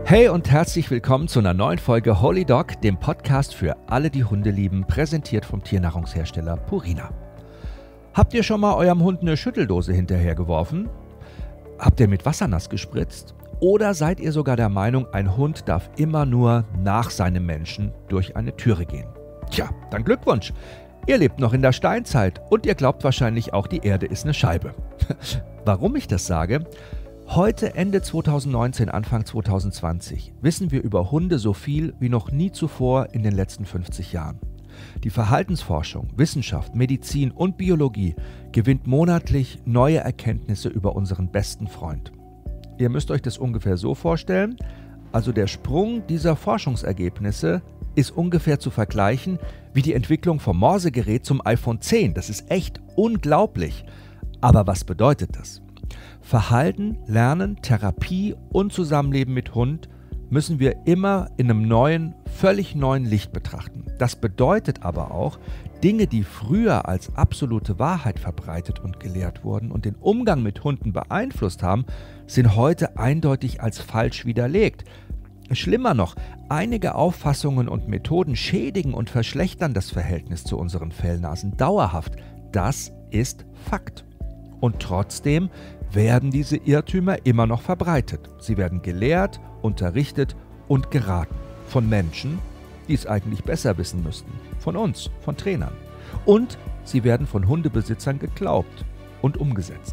Hey und herzlich willkommen zu einer neuen Folge Holy Dog, dem Podcast für alle, die Hunde lieben, präsentiert vom Tiernahrungshersteller Purina. Habt ihr schon mal eurem Hund eine Schütteldose hinterhergeworfen? Habt ihr mit Wasser nass gespritzt? Oder seid ihr sogar der Meinung, ein Hund darf immer nur nach seinem Menschen durch eine Türe gehen? Tja, dann Glückwunsch! Ihr lebt noch in der Steinzeit und ihr glaubt wahrscheinlich auch, die Erde ist eine Scheibe. Warum ich das sage? Heute, Ende 2019, Anfang 2020, wissen wir über Hunde so viel wie noch nie zuvor in den letzten 50 Jahren. Die Verhaltensforschung, Wissenschaft, Medizin und Biologie gewinnt monatlich neue Erkenntnisse über unseren besten Freund. Ihr müsst euch das ungefähr so vorstellen, also der Sprung dieser Forschungsergebnisse ist ungefähr zu vergleichen wie die Entwicklung vom Morsegerät zum iPhone 10. Das ist echt unglaublich. Aber was bedeutet das? Verhalten, Lernen, Therapie und Zusammenleben mit Hund müssen wir immer in einem neuen, völlig neuen Licht betrachten. Das bedeutet aber auch, Dinge, die früher als absolute Wahrheit verbreitet und gelehrt wurden und den Umgang mit Hunden beeinflusst haben, sind heute eindeutig als falsch widerlegt. Schlimmer noch, einige Auffassungen und Methoden schädigen und verschlechtern das Verhältnis zu unseren Fellnasen dauerhaft. Das ist Fakt. Und trotzdem werden diese Irrtümer immer noch verbreitet. Sie werden gelehrt, unterrichtet und geraten. Von Menschen, die es eigentlich besser wissen müssten. Von uns, von Trainern. Und sie werden von Hundebesitzern geglaubt und umgesetzt.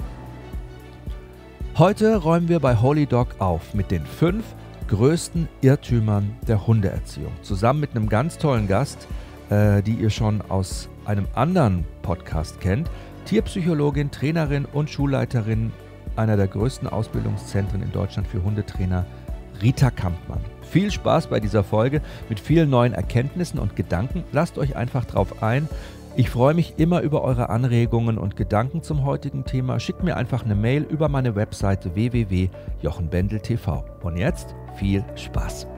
Heute räumen wir bei Holy Dog auf mit den 5 größten Irrtümern der Hundeerziehung. Zusammen mit einem ganz tollen Gast, die ihr schon aus einem anderen Podcast kennt. Tierpsychologin, Trainerin und Schulleiterin einer der größten Ausbildungszentren in Deutschland für Hundetrainer, Rita Kampmann. Viel Spaß bei dieser Folge mit vielen neuen Erkenntnissen und Gedanken. Lasst euch einfach drauf ein. Ich freue mich immer über eure Anregungen und Gedanken zum heutigen Thema. Schickt mir einfach eine Mail über meine Webseite www.jochenbendel.tv. Und jetzt viel Spaß.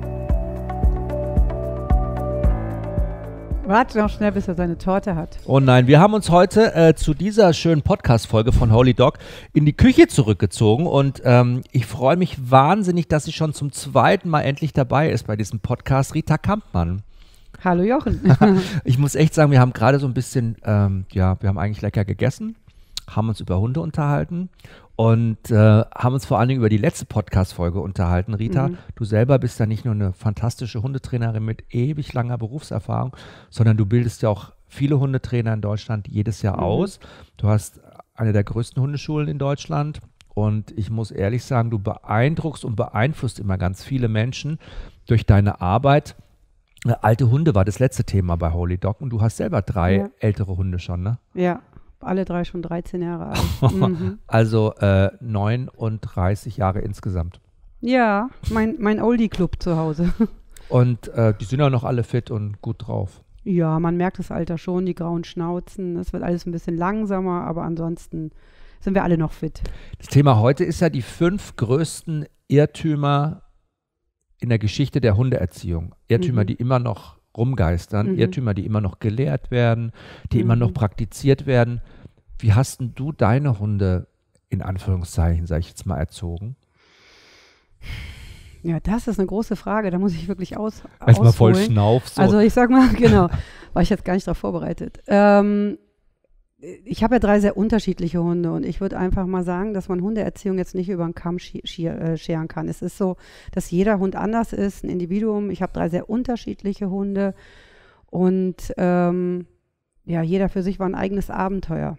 Warte noch schnell, bis er seine Torte hat. Oh nein, wir haben uns heute zu dieser schönen Podcast-Folge von Holy Dog in die Küche zurückgezogen und ich freue mich wahnsinnig, dass sie schon zum 2. Mal endlich dabei ist bei diesem Podcast, Rita Kampmann. Hallo Jochen. Ich muss echt sagen, wir haben gerade so ein bisschen, wir haben eigentlich lecker gegessen, haben uns über Hunde unterhalten und haben uns vor allen Dingen über die letzte Podcast-Folge unterhalten. Rita, du selber bist ja nicht nur eine fantastische Hundetrainerin mit ewig langer Berufserfahrung, sondern du bildest ja auch viele Hundetrainer in Deutschland jedes Jahr aus. Du hast eine der größten Hundeschulen in Deutschland und ich muss ehrlich sagen, du beeindruckst und beeinflusst immer ganz viele Menschen durch deine Arbeit. Alte Hunde war das letzte Thema bei Holy Dog und du hast selber 3 ältere Hunde schon, ne? Ja. Alle 3 schon 13 Jahre alt. Also 39 Jahre insgesamt. Ja, mein Oldie-Club zu Hause. Und die sind ja noch alle fit und gut drauf. Ja, man merkt das Alter schon, die grauen Schnauzen. Es wird alles ein bisschen langsamer, aber ansonsten sind wir alle noch fit. Das Thema heute ist ja die 5 größten Irrtümer in der Geschichte der Hundeerziehung. Irrtümer, die immer noch rumgeistern, Irrtümer, die immer noch gelehrt werden, die immer noch praktiziert werden. Wie hast denn du deine Hunde, in Anführungszeichen, sag ich jetzt mal, erzogen? Ja, das ist eine große Frage, da muss ich wirklich Erstmal voll Schnauf. So. Also ich sag mal, genau, war ich jetzt gar nicht darauf vorbereitet. Ich habe ja 3 sehr unterschiedliche Hunde und ich würde einfach mal sagen, dass man Hundeerziehung jetzt nicht über den Kamm scheren kann. Es ist so, dass jeder Hund anders ist, ein Individuum. Ich habe 3 sehr unterschiedliche Hunde und jeder für sich war ein eigenes Abenteuer.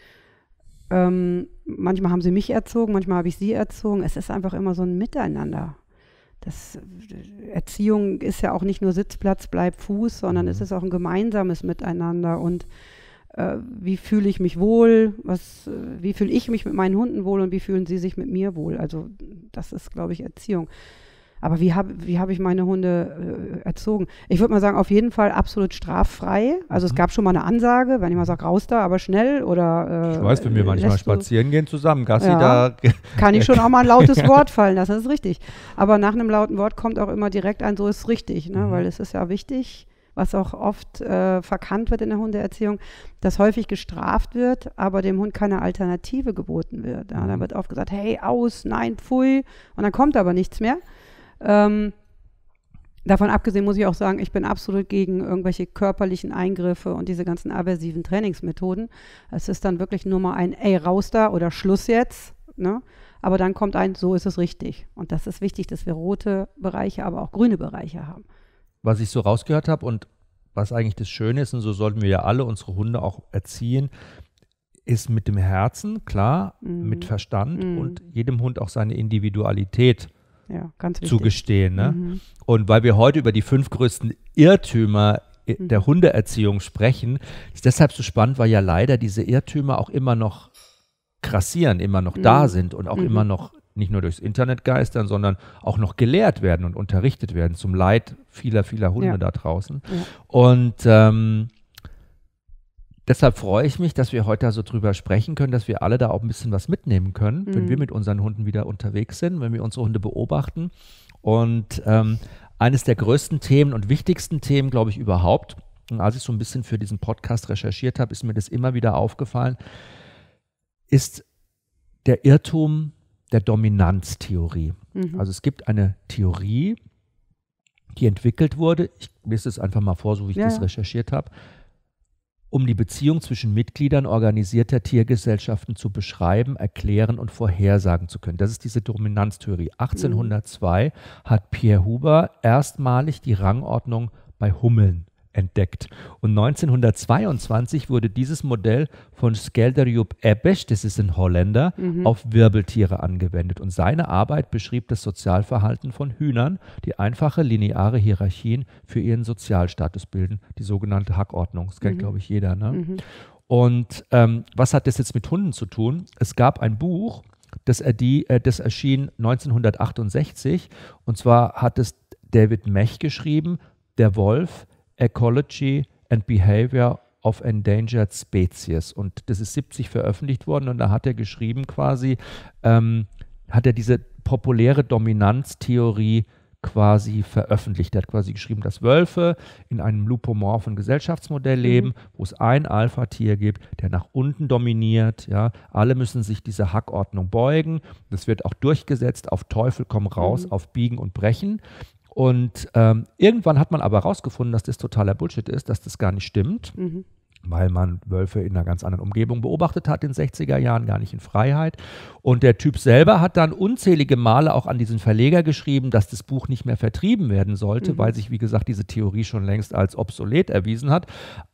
Manchmal haben sie mich erzogen, manchmal habe ich sie erzogen. Es ist einfach immer so ein Miteinander. Erziehung ist ja auch nicht nur Sitzplatz, Bleib, Fuß, sondern es ist auch ein gemeinsames Miteinander und wie fühle ich mich wohl, wie fühle ich mich mit meinen Hunden wohl und wie fühlen sie sich mit mir wohl. Also das ist, glaube ich, Erziehung. Aber wie hab ich meine Hunde erzogen? Ich würde mal sagen, auf jeden Fall absolut straffrei. Also es gab schon mal eine Ansage, wenn ich mal sage, raus da, aber schnell oder ich weiß, wenn wir manchmal spazieren gehen zusammen, Gassi, ja, da kann ich schon auch mal ein lautes Wort fallen lassen, das ist richtig. Aber nach einem lauten Wort kommt auch immer direkt ein, so ist es richtig, ne? Weil es ist ja wichtig, was auch oft verkannt wird in der Hundeerziehung, dass häufig gestraft wird, aber dem Hund keine Alternative geboten wird. Ja, da wird oft gesagt, hey, aus, nein, pfui, und dann kommt aber nichts mehr. Davon abgesehen muss ich auch sagen, ich bin absolut gegen irgendwelche körperlichen Eingriffe und diese ganzen aversiven Trainingsmethoden. Es ist dann wirklich nur mal ein, ey, raus da oder Schluss jetzt, ne? Aber dann kommt ein, so ist es richtig. Und das ist wichtig, dass wir rote Bereiche, aber auch grüne Bereiche haben. Was ich so rausgehört habe und was eigentlich das Schöne ist, und so sollten wir ja alle unsere Hunde auch erziehen, ist mit dem Herzen, klar, mit Verstand und jedem Hund auch seine Individualität ganz wichtig zugestehen. Ne? Und weil wir heute über die 5 größten Irrtümer der Hundeerziehung sprechen, ist deshalb so spannend, weil ja leider diese Irrtümer auch immer noch grassieren, immer noch da sind und auch immer noch nicht nur durchs Internet geistern, sondern auch noch gelehrt werden und unterrichtet werden, zum Leid vieler, vieler Hunde da draußen. Ja. Und deshalb freue ich mich, dass wir heute da so drüber sprechen können, dass wir alle da auch ein bisschen was mitnehmen können, wenn wir mit unseren Hunden wieder unterwegs sind, wenn wir unsere Hunde beobachten. Und eines der größten Themen und wichtigsten Themen, glaube ich, überhaupt, und als ich so ein bisschen für diesen Podcast recherchiert habe, ist mir das immer wieder aufgefallen, ist der Irrtum der Dominanztheorie. Also es gibt eine Theorie, die entwickelt wurde, ich lese es einfach mal vor, so wie ich das recherchiert habe, um die Beziehung zwischen Mitgliedern organisierter Tiergesellschaften zu beschreiben, erklären und vorhersagen zu können. Das ist diese Dominanztheorie. 1802 hat Pierre Huber erstmalig die Rangordnung bei Hummeln entdeckt. Und 1922 wurde dieses Modell von Skelderjoep Ebbesch, das ist ein Holländer, auf Wirbeltiere angewendet. Und seine Arbeit beschrieb das Sozialverhalten von Hühnern, die einfache lineare Hierarchien für ihren Sozialstatus bilden, die sogenannte Hackordnung. Das kennt, glaube ich, jeder. Ne? Und was hat das jetzt mit Hunden zu tun? Es gab ein Buch, das erschien 1968, und zwar hat es David Mech geschrieben, Der Wolf, Ecology and Behavior of Endangered Species. Und das ist 70 veröffentlicht worden, und da hat er geschrieben quasi, hat er diese populäre Dominanztheorie quasi veröffentlicht. Er hat quasi geschrieben, dass Wölfe in einem lupomorphen Gesellschaftsmodell leben, wo es ein Alpha-Tier gibt, der nach unten dominiert. Ja. Alle müssen sich dieser Hackordnung beugen. Das wird auch durchgesetzt auf Teufel komm raus, auf Biegen und Brechen. Und irgendwann hat man aber herausgefunden, dass das totaler Bullshit ist, dass das gar nicht stimmt, weil man Wölfe in einer ganz anderen Umgebung beobachtet hat in den 60er Jahren, gar nicht in Freiheit. Und der Typ selber hat dann unzählige Male auch an diesen Verleger geschrieben, dass das Buch nicht mehr vertrieben werden sollte, weil sich, wie gesagt, diese Theorie schon längst als obsolet erwiesen hat.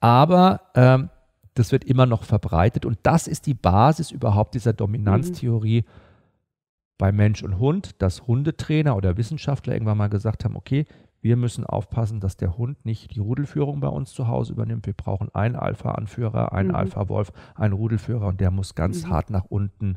Aber das wird immer noch verbreitet, und das ist die Basis überhaupt dieser Dominanztheorie bei Mensch und Hund, dass Hundetrainer oder Wissenschaftler irgendwann mal gesagt haben, okay, wir müssen aufpassen, dass der Hund nicht die Rudelführung bei uns zu Hause übernimmt. Wir brauchen einen Alpha-Anführer, einen Alpha-Wolf, einen Rudelführer, und der muss ganz hart nach unten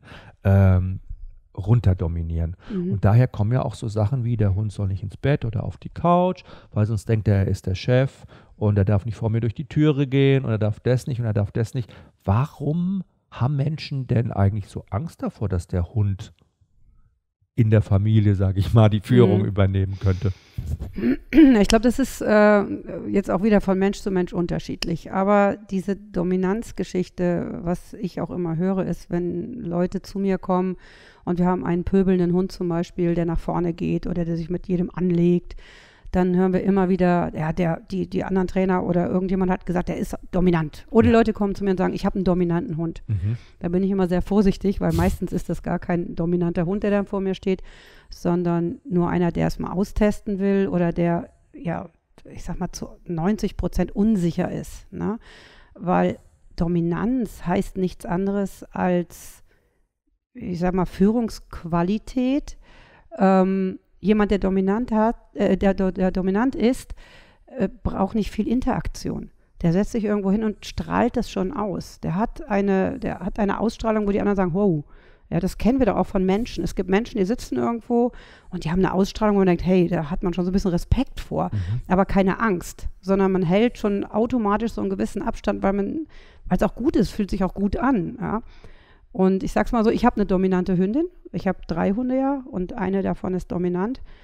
runter dominieren. Und daher kommen ja auch so Sachen wie, der Hund soll nicht ins Bett oder auf die Couch, weil sonst denkt er ist der Chef und er darf nicht vor mir durch die Türe gehen und er darf das nicht und er darf das nicht. Warum haben Menschen denn eigentlich so Angst davor, dass der Hund in der Familie, sage ich mal, die Führung übernehmen könnte? Ich glaube, das ist jetzt auch wieder von Mensch zu Mensch unterschiedlich. Aber diese Dominanzgeschichte, was ich auch immer höre, ist, wenn Leute zu mir kommen und wir haben einen pöbelnden Hund zum Beispiel, der nach vorne geht oder der sich mit jedem anlegt, dann hören wir immer wieder, ja, die anderen Trainer oder irgendjemand hat gesagt, der ist dominant. Oder die Leute kommen zu mir und sagen, ich habe einen dominanten Hund. Da bin ich immer sehr vorsichtig, weil meistens ist das gar kein dominanter Hund, der dann vor mir steht, sondern nur einer, der es mal austesten will oder der, ja, ich sag mal, zu 90% unsicher ist. Ne? Weil Dominanz heißt nichts anderes als, ich sag mal, Führungsqualität. Jemand, der dominant der dominant ist, braucht nicht viel Interaktion. Der setzt sich irgendwo hin und strahlt das schon aus. Der hat eine Ausstrahlung, wo die anderen sagen, wow, ja, das kennen wir doch auch von Menschen. Es gibt Menschen, die sitzen irgendwo und die haben eine Ausstrahlung, wo man denkt, hey, da hat man schon so ein bisschen Respekt vor, aber keine Angst, sondern man hält schon automatisch so einen gewissen Abstand, weil es auch gut ist, fühlt sich auch gut an. Ja? Und ich sag's mal so, ich habe eine dominante Hündin. Ich habe 3 Hunde ja und eine davon ist dominant.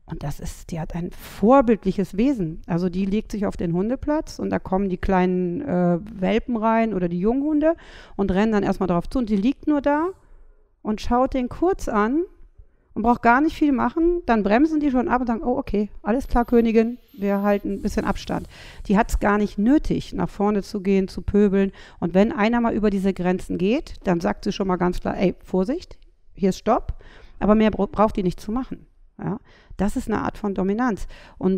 Und die hat ein vorbildliches Wesen. Also die legt sich auf den Hundeplatz und da kommen die kleinen Welpen rein oder die Junghunde und rennen dann erstmal drauf zu. Und die liegt nur da und schaut den kurz an und braucht gar nicht viel machen. Dann bremsen die schon ab und sagen, oh okay, alles klar, Königin, wir halten ein bisschen Abstand. Die hat es gar nicht nötig, nach vorne zu gehen, zu pöbeln. Und wenn einer mal über diese Grenzen geht, dann sagt sie schon mal ganz klar, ey, Vorsicht, hier ist Stopp. Aber mehr braucht die nicht zu machen. Ja? Das ist eine Art von Dominanz. Und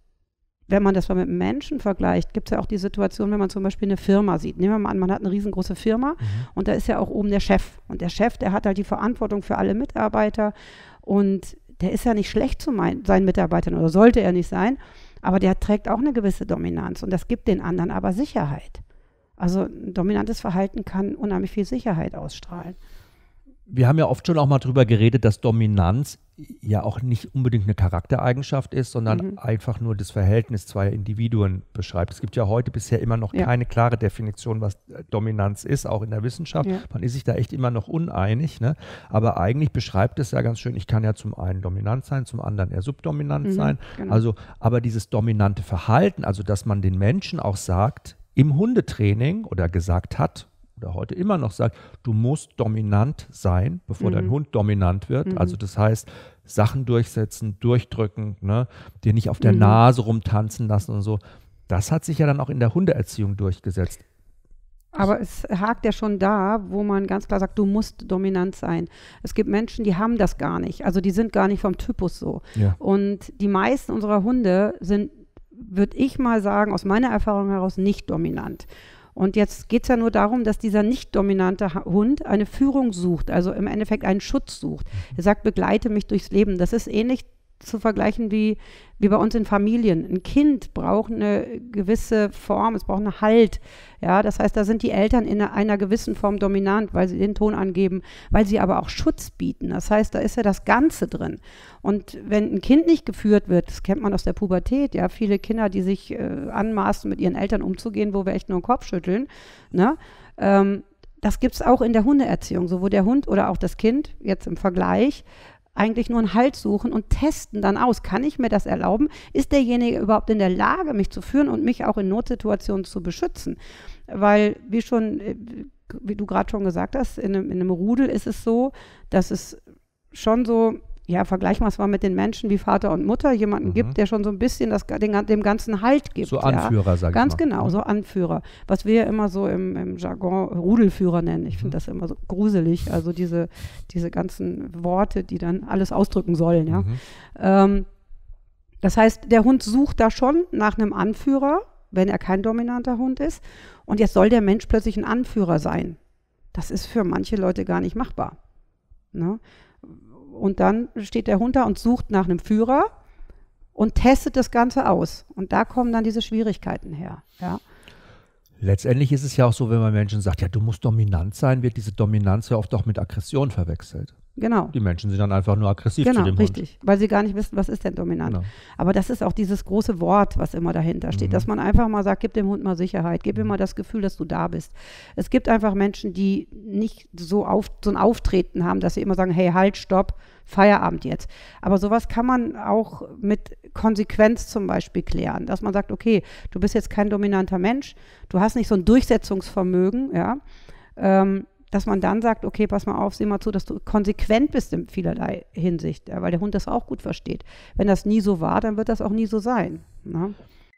wenn man das mal mit einem Menschen vergleicht, gibt es ja auch die Situation, wenn man zum Beispiel eine Firma sieht. Nehmen wir mal an, man hat eine riesengroße Firma und da ist ja auch oben der Chef. Und der Chef, der hat halt die Verantwortung für alle Mitarbeiter und der ist ja nicht schlecht zu seinen Mitarbeitern oder sollte er nicht sein, aber der trägt auch eine gewisse Dominanz und das gibt den anderen aber Sicherheit. Also ein dominantes Verhalten kann unheimlich viel Sicherheit ausstrahlen. Wir haben ja oft schon auch mal drüber geredet, dass Dominanz ja auch nicht unbedingt eine Charaktereigenschaft ist, sondern einfach nur das Verhältnis zweier Individuen beschreibt. Es gibt ja heute bisher immer noch keine klare Definition, was Dominanz ist, auch in der Wissenschaft. Ja. Man ist sich da echt immer noch uneinig, ne? Aber eigentlich beschreibt es ja ganz schön, ich kann ja zum einen dominant sein, zum anderen eher subdominant sein. Genau. Also, aber dieses dominante Verhalten, also dass man den Menschen auch sagt, im Hundetraining oder gesagt hat, oder heute immer noch sagt, du musst dominant sein, bevor dein Hund dominant wird. Also das heißt, Sachen durchsetzen, durchdrücken, ne? Dir nicht auf der Nase rumtanzen lassen und so. Das hat sich ja dann auch in der Hundeerziehung durchgesetzt. Aber es hakt ja schon da, wo man ganz klar sagt, du musst dominant sein. Es gibt Menschen, die haben das gar nicht. Also die sind gar nicht vom Typus so. Ja. Und die meisten unserer Hunde sind, würde ich mal sagen, aus meiner Erfahrung heraus nicht dominant. Und jetzt geht es ja nur darum, dass dieser nicht dominante Hund eine Führung sucht, also im Endeffekt einen Schutz sucht. Er sagt, begleite mich durchs Leben. Das ist ähnlich zu vergleichen wie bei uns in Familien. Ein Kind braucht eine gewisse Form, es braucht einen Halt. Ja, das heißt, da sind die Eltern in einer gewissen Form dominant, weil sie den Ton angeben, weil sie aber auch Schutz bieten. Das heißt, da ist ja das Ganze drin. Und wenn ein Kind nicht geführt wird, das kennt man aus der Pubertät, ja, viele Kinder, die sich anmaßen, mit ihren Eltern umzugehen, wo wir echt nur den Kopf schütteln, ne? Das gibt es auch in der Hundeerziehung, so wo der Hund oder auch das Kind, jetzt im Vergleich, eigentlich nur einen Halt suchen und testen dann aus. Kann ich mir das erlauben? Ist derjenige überhaupt in der Lage, mich zu führen und mich auch in Notsituationen zu beschützen? Weil, wie du gerade schon gesagt hast, in einem Rudel ist es so, dass es schon so, ja, vergleichen wir es mal mit den Menschen wie Vater und Mutter, jemanden gibt, der schon so ein bisschen dem Ganzen Halt gibt. So Anführer, sag ich mal. Ganz genau, so Anführer. Was wir immer so im Jargon Rudelführer nennen. Ich finde das immer so gruselig, also diese ganzen Worte, die dann alles ausdrücken sollen, ja. Das heißt, der Hund sucht da schon nach einem Anführer, wenn er kein dominanter Hund ist. Und jetzt soll der Mensch plötzlich ein Anführer sein. Das ist für manche Leute gar nicht machbar. Ne? Und dann steht der Hund da und sucht nach einem Führer und testet das Ganze aus. Und da kommen dann diese Schwierigkeiten her. Ja. Letztendlich ist es ja auch so, wenn man Menschen sagt, ja, du musst dominant sein, wird diese Dominanz ja oft auch mit Aggression verwechselt. Genau. Die Menschen sind dann einfach nur aggressiv zu dem Hund. Genau, richtig, weil sie gar nicht wissen, was ist denn dominant. Genau. Aber das ist auch dieses große Wort, was immer dahinter steht, dass man einfach mal sagt, gib dem Hund mal Sicherheit, gib ihm mal das Gefühl, dass du da bist. Es gibt einfach Menschen, die nicht so ein Auftreten haben, dass sie immer sagen, hey, halt, stopp, Feierabend jetzt. Aber sowas kann man auch mit Konsequenz zum Beispiel klären, dass man sagt, okay, du bist jetzt kein dominanter Mensch, du hast nicht so ein Durchsetzungsvermögen, ja, dass man dann sagt, okay, pass mal auf, sieh mal zu, dass du konsequent bist in vielerlei Hinsicht, ja, weil der Hund das auch gut versteht. Wenn das nie so war, dann wird das auch nie so sein. Ne?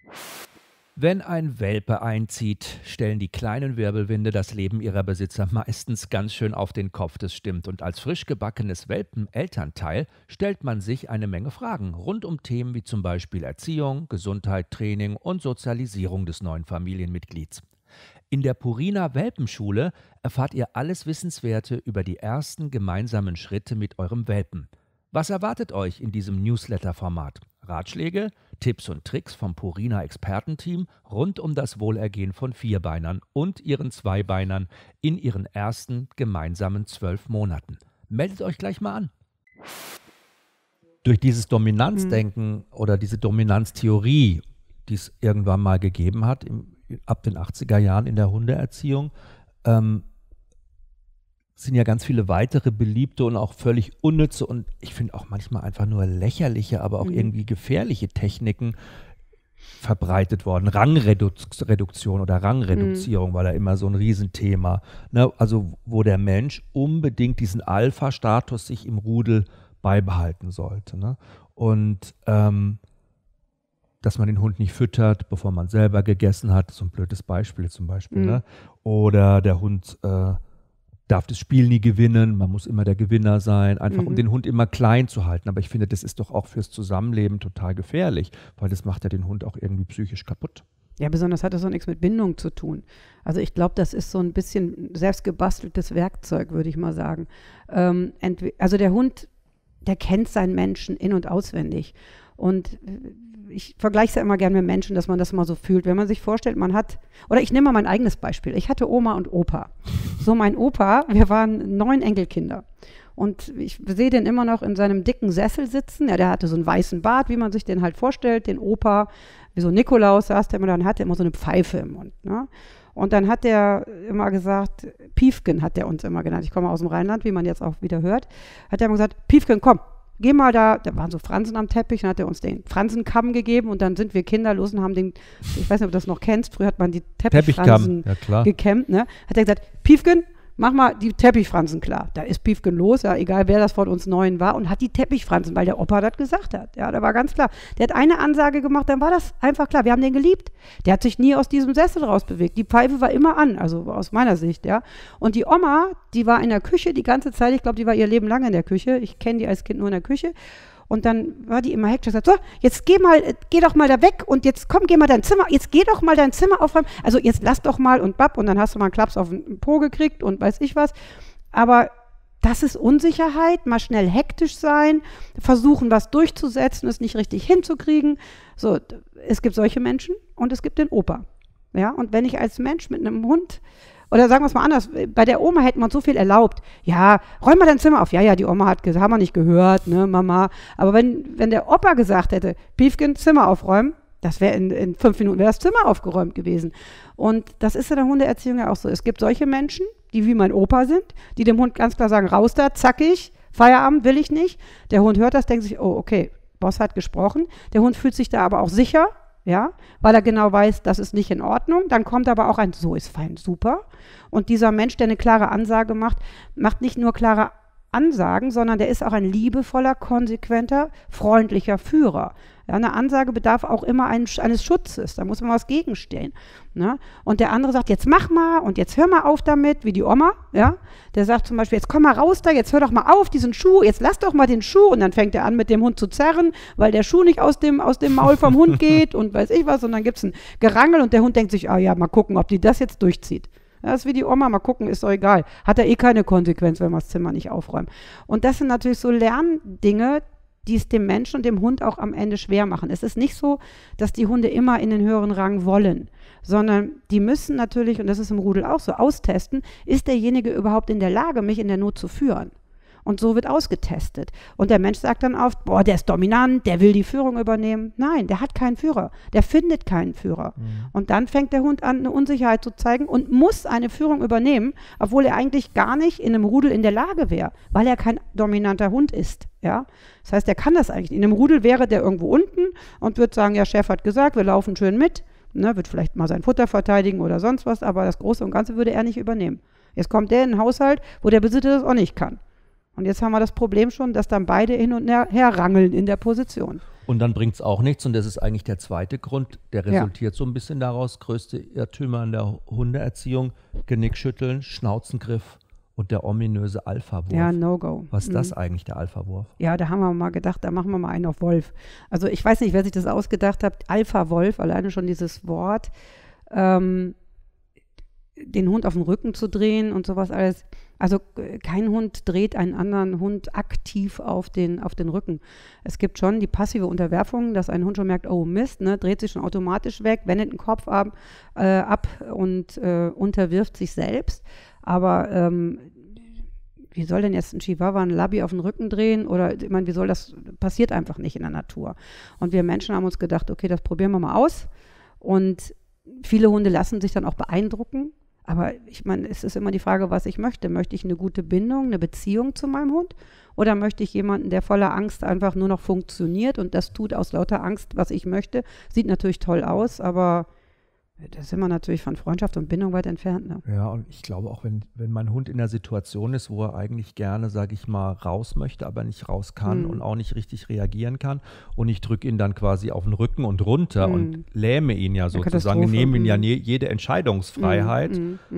Wenn ein Welpe einzieht, stellen die kleinen Wirbelwinde das Leben ihrer Besitzer meistens ganz schön auf den Kopf, das stimmt. Und als frisch gebackenes Welpenelternteil stellt man sich eine Menge Fragen rund um Themen wie zum Beispiel Erziehung, Gesundheit, Training und Sozialisierung des neuen Familienmitglieds. In der Purina Welpenschule erfahrt ihr alles Wissenswerte über die ersten gemeinsamen Schritte mit eurem Welpen. Was erwartet euch in diesem Newsletter-Format? Ratschläge, Tipps und Tricks vom Purina Expertenteam rund um das Wohlergehen von Vierbeinern und ihren Zweibeinern in ihren ersten gemeinsamen 12 Monaten. Meldet euch gleich mal an. Durch dieses Dominanzdenken oder diese Dominanztheorie, die es irgendwann mal gegeben hat, ab den 80er Jahren in der Hundeerziehung, sind ja ganz viele weitere beliebte und auch völlig unnütze und ich finde auch manchmal einfach nur lächerliche, aber auch irgendwie gefährliche Techniken verbreitet worden. Rangreduktion oder Rangreduzierung war da immer so ein Riesenthema. Ne? Also wo der Mensch unbedingt diesen Alpha-Status sich im Rudel beibehalten sollte. Ne? Und dass man den Hund nicht füttert, bevor man selber gegessen hat, so ein blödes Beispiel zum Beispiel. Ne? Oder der Hund darf das Spiel nie gewinnen, man muss immer der Gewinner sein, einfach um den Hund immer klein zu halten. Aber ich finde, das ist doch auch fürs Zusammenleben total gefährlich, weil das macht ja den Hund auch irgendwie psychisch kaputt. Ja, besonders hat das auch nichts mit Bindung zu tun. Also ich glaube, das ist so ein bisschen selbstgebasteltes Werkzeug, würde ich mal sagen. Also der Hund, der kennt seinen Menschen in- und auswendig. Und ich vergleiche es ja immer gerne mit Menschen, dass man das mal so fühlt. Wenn man sich vorstellt, man hat, oder ich nehme mal mein eigenes Beispiel. Ich hatte Oma und Opa. So mein Opa, wir waren 9 Enkelkinder. Und ich sehe den immer noch in seinem dicken Sessel sitzen. Ja, der hatte so einen weißen Bart, wie man sich den halt vorstellt. Den Opa, wie so Nikolaus saß der immer da und hatte immer so eine Pfeife im Mund. Ne? Und dann hat der immer gesagt, Piefken hat der uns immer genannt. Ich komme aus dem Rheinland, wie man jetzt auch wieder hört. Hat er immer gesagt, Piefken, komm. Geh mal da waren so Fransen am Teppich, und hat er uns den Fransenkamm gegeben und dann sind wir Kinder los und haben den, ich weiß nicht, ob du das noch kennst, früher hat man die Teppichfransen gekämmt, ne? Hat er gesagt, Piefken, mach mal die Teppichfransen klar. Da ist Piefken los, ja, egal wer das von uns Neuen war, und hat die Teppichfransen, weil der Opa das gesagt hat. Ja, da war ganz klar. Der hat eine Ansage gemacht, dann war das einfach klar. Wir haben den geliebt. Der hat sich nie aus diesem Sessel rausbewegt. Die Pfeife war immer an, also aus meiner Sicht, ja. Und die Oma, die war in der Küche die ganze Zeit, ich glaube, die war ihr Leben lang in der Küche. Ich kenne die als Kind nur in der Küche. Und dann war die immer hektisch und sagt, so, jetzt geh doch mal da weg und jetzt komm, geh mal dein Zimmer, jetzt geh doch mal dein Zimmer aufräumen. Also jetzt lass doch mal und bapp und dann hast du mal einen Klaps auf den Po gekriegt und weiß ich was. Aber das ist Unsicherheit, mal schnell hektisch sein, versuchen, was durchzusetzen, es nicht richtig hinzukriegen. So, es gibt solche Menschen und es gibt den Opa. Ja, und wenn ich als Mensch mit einem Hund, oder sagen wir es mal anders, bei der Oma hätte man so viel erlaubt. Ja, räum mal dein Zimmer auf. Ja, die Oma hat gesagt, haben wir nicht gehört, ne, Mama. Aber wenn der Opa gesagt hätte, Piefken, Zimmer aufräumen, das wäre in 5 Minuten wäre das Zimmer aufgeräumt gewesen. Und das ist in der Hundeerziehung ja auch so. Es gibt solche Menschen, die wie mein Opa sind, die dem Hund ganz klar sagen, raus da, zackig, Feierabend will ich nicht. Der Hund hört das, denkt sich, oh, okay, Boss hat gesprochen. Der Hund fühlt sich da aber auch sicher, ja, weil er genau weiß, das ist nicht in Ordnung. Dann kommt aber auch ein, so ist fein, super. Und dieser Mensch, der eine klare Ansage macht, macht nicht nur klare Ansagen, sondern der ist auch ein liebevoller, konsequenter, freundlicher Führer. Ja, eine Ansage bedarf auch immer eines Schutzes, da muss man was gegenstehen. Ne? Und der andere sagt, jetzt mach mal und jetzt hör mal auf damit, wie die Oma. Ja? Der sagt zum Beispiel, jetzt komm mal raus da, jetzt hör doch mal auf, diesen Schuh, jetzt lass doch mal den Schuh. Und dann fängt er an, mit dem Hund zu zerren, weil der Schuh nicht aus dem Maul vom Hund geht und weiß ich was. Und dann gibt es ein Gerangel und der Hund denkt sich, ah ja, mal gucken, ob die das jetzt durchzieht. Das ist wie die Oma, mal gucken, ist doch egal. Hat er eh keine Konsequenz, wenn wir das Zimmer nicht aufräumen. Und das sind natürlich so Lerndinge, die es dem Menschen und dem Hund auch am Ende schwer machen. Es ist nicht so, dass die Hunde immer in den höheren Rang wollen, sondern die müssen natürlich, und das ist im Rudel auch so, austesten, ist derjenige überhaupt in der Lage, mich in der Not zu führen? Und so wird ausgetestet. Und der Mensch sagt dann oft, boah, der ist dominant, der will die Führung übernehmen. Nein, der hat keinen Führer. Der findet keinen Führer. Und dann fängt der Hund an, eine Unsicherheit zu zeigen und muss eine Führung übernehmen, obwohl er eigentlich gar nicht in einem Rudel in der Lage wäre, weil er kein dominanter Hund ist. Ja? Das heißt, er kann das eigentlich nicht. In einem Rudel wäre der irgendwo unten und würde sagen, ja, Chef hat gesagt, wir laufen schön mit. Ne, wird vielleicht mal sein Futter verteidigen oder sonst was, aber das Große und Ganze würde er nicht übernehmen. Jetzt kommt der in einen Haushalt, wo der Besitzer das auch nicht kann. Und jetzt haben wir das Problem schon, dass dann beide hin und her rangeln in der Position. Und dann bringt es auch nichts, und das ist eigentlich der zweite Grund, der resultiert so ein bisschen daraus, größte Irrtümer in der Hundeerziehung, Genickschütteln, Schnauzengriff und der ominöse Alpha-Wurf. Ja, No-Go. Was ist das eigentlich, der Alpha-Wurf? Ja, da haben wir mal gedacht, da machen wir mal einen auf Wolf. Also ich weiß nicht, wer sich das ausgedacht hat, Alpha-Wolf, alleine schon dieses Wort, den Hund auf den Rücken zu drehen und sowas alles. Also kein Hund dreht einen anderen Hund aktiv auf den Rücken. Es gibt schon die passive Unterwerfung, dass ein Hund schon merkt, oh Mist, ne, dreht sich schon automatisch weg, wendet den Kopf ab und unterwirft sich selbst. Aber wie soll denn jetzt ein Chihuahua einen Labby auf den Rücken drehen? Oder ich meine, wie soll das, passiert einfach nicht in der Natur. Und wir Menschen haben uns gedacht, okay, das probieren wir mal aus. Und viele Hunde lassen sich dann auch beeindrucken. Aber ich meine, es ist immer die Frage, was ich möchte. Möchte ich eine gute Bindung, eine Beziehung zu meinem Hund? Oder möchte ich jemanden, der voller Angst einfach nur noch funktioniert und das tut aus lauter Angst, was ich möchte? Sieht natürlich toll aus, aber da sind wir natürlich von Freundschaft und Bindung weit entfernt. Ne? Ja, und ich glaube auch, wenn mein Hund in einer Situation ist, wo er eigentlich gerne, sage ich mal, raus möchte, aber nicht raus kann und auch nicht richtig reagieren kann und ich drücke ihn dann quasi auf den Rücken und runter und lähme ihn ja sozusagen, nehme ihn ja jede Entscheidungsfreiheit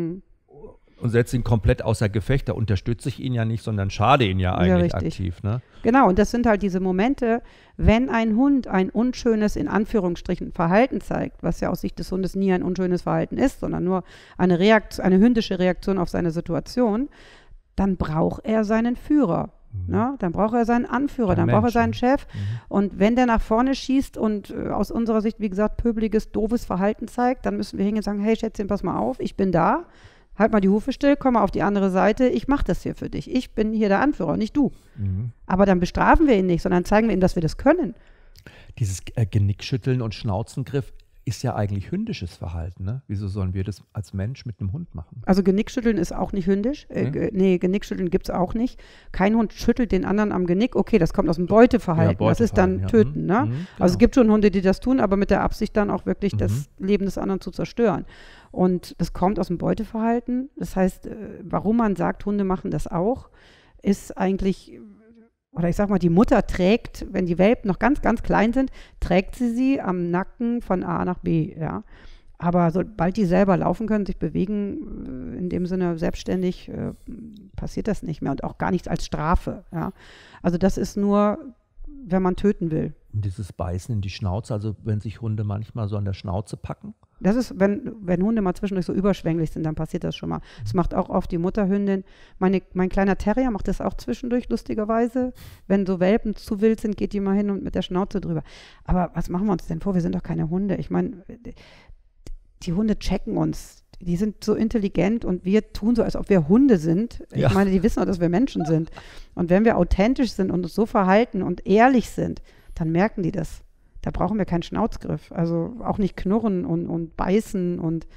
und setze ihn komplett außer Gefecht. Da unterstütze ich ihn ja nicht, sondern schade ihn ja eigentlich aktiv. Ne? Genau, und das sind halt diese Momente, wenn ein Hund ein unschönes, in Anführungsstrichen, Verhalten zeigt, was ja aus Sicht des Hundes nie ein unschönes Verhalten ist, sondern nur eine hündische Reaktion auf seine Situation, dann braucht er seinen Führer. Ne? Dann braucht er seinen Anführer, dann braucht er seinen Chef. Und wenn der nach vorne schießt und aus unserer Sicht, wie gesagt, pöbeliges, doofes Verhalten zeigt, dann müssen wir hingehen und sagen, hey Schätzchen, pass mal auf, ich bin da. Halt mal die Hufe still, komm mal auf die andere Seite, ich mache das hier für dich. Ich bin hier der Anführer, nicht du. Aber dann bestrafen wir ihn nicht, sondern zeigen wir ihm, dass wir das können. Dieses Genickschütteln und Schnauzengriff ist ja eigentlich hündisches Verhalten. Ne? Wieso sollen wir das als Mensch mit einem Hund machen? Also Genickschütteln ist auch nicht hündisch. Nee, Genickschütteln gibt es auch nicht. Kein Hund schüttelt den anderen am Genick. Okay, das kommt aus dem Beuteverhalten. Das ist dann Töten. Ne? Genau. Also es gibt schon Hunde, die das tun, aber mit der Absicht dann auch wirklich das Leben des anderen zu zerstören. Und das kommt aus dem Beuteverhalten. Das heißt, warum man sagt, Hunde machen das auch, ist eigentlich, oder ich sag mal, die Mutter trägt, wenn die Welpen noch ganz, ganz klein sind, trägt sie am Nacken von A nach B. Ja. Aber sobald die selber laufen können, sich bewegen, in dem Sinne selbstständig, passiert das nicht mehr und auch gar nicht als Strafe. Ja. Also das ist nur, wenn man töten will. Und dieses Beißen in die Schnauze, also wenn sich Hunde manchmal so an der Schnauze packen? Das ist, wenn Hunde mal zwischendurch so überschwänglich sind, dann passiert das schon mal. Das macht auch oft die Mutterhündin. Mein kleiner Terrier macht das auch zwischendurch, lustigerweise. Wenn so Welpen zu wild sind, geht die mal hin und mit der Schnauze drüber. Aber was machen wir uns denn vor? Wir sind doch keine Hunde. Ich meine, die Hunde checken uns. Die sind so intelligent und wir tun so, als ob wir Hunde sind. Ich meine, die wissen auch, dass wir Menschen sind. Und wenn wir authentisch sind und uns so verhalten und ehrlich sind, dann merken die das. Da brauchen wir keinen Schnauzgriff. Also auch nicht knurren und beißen und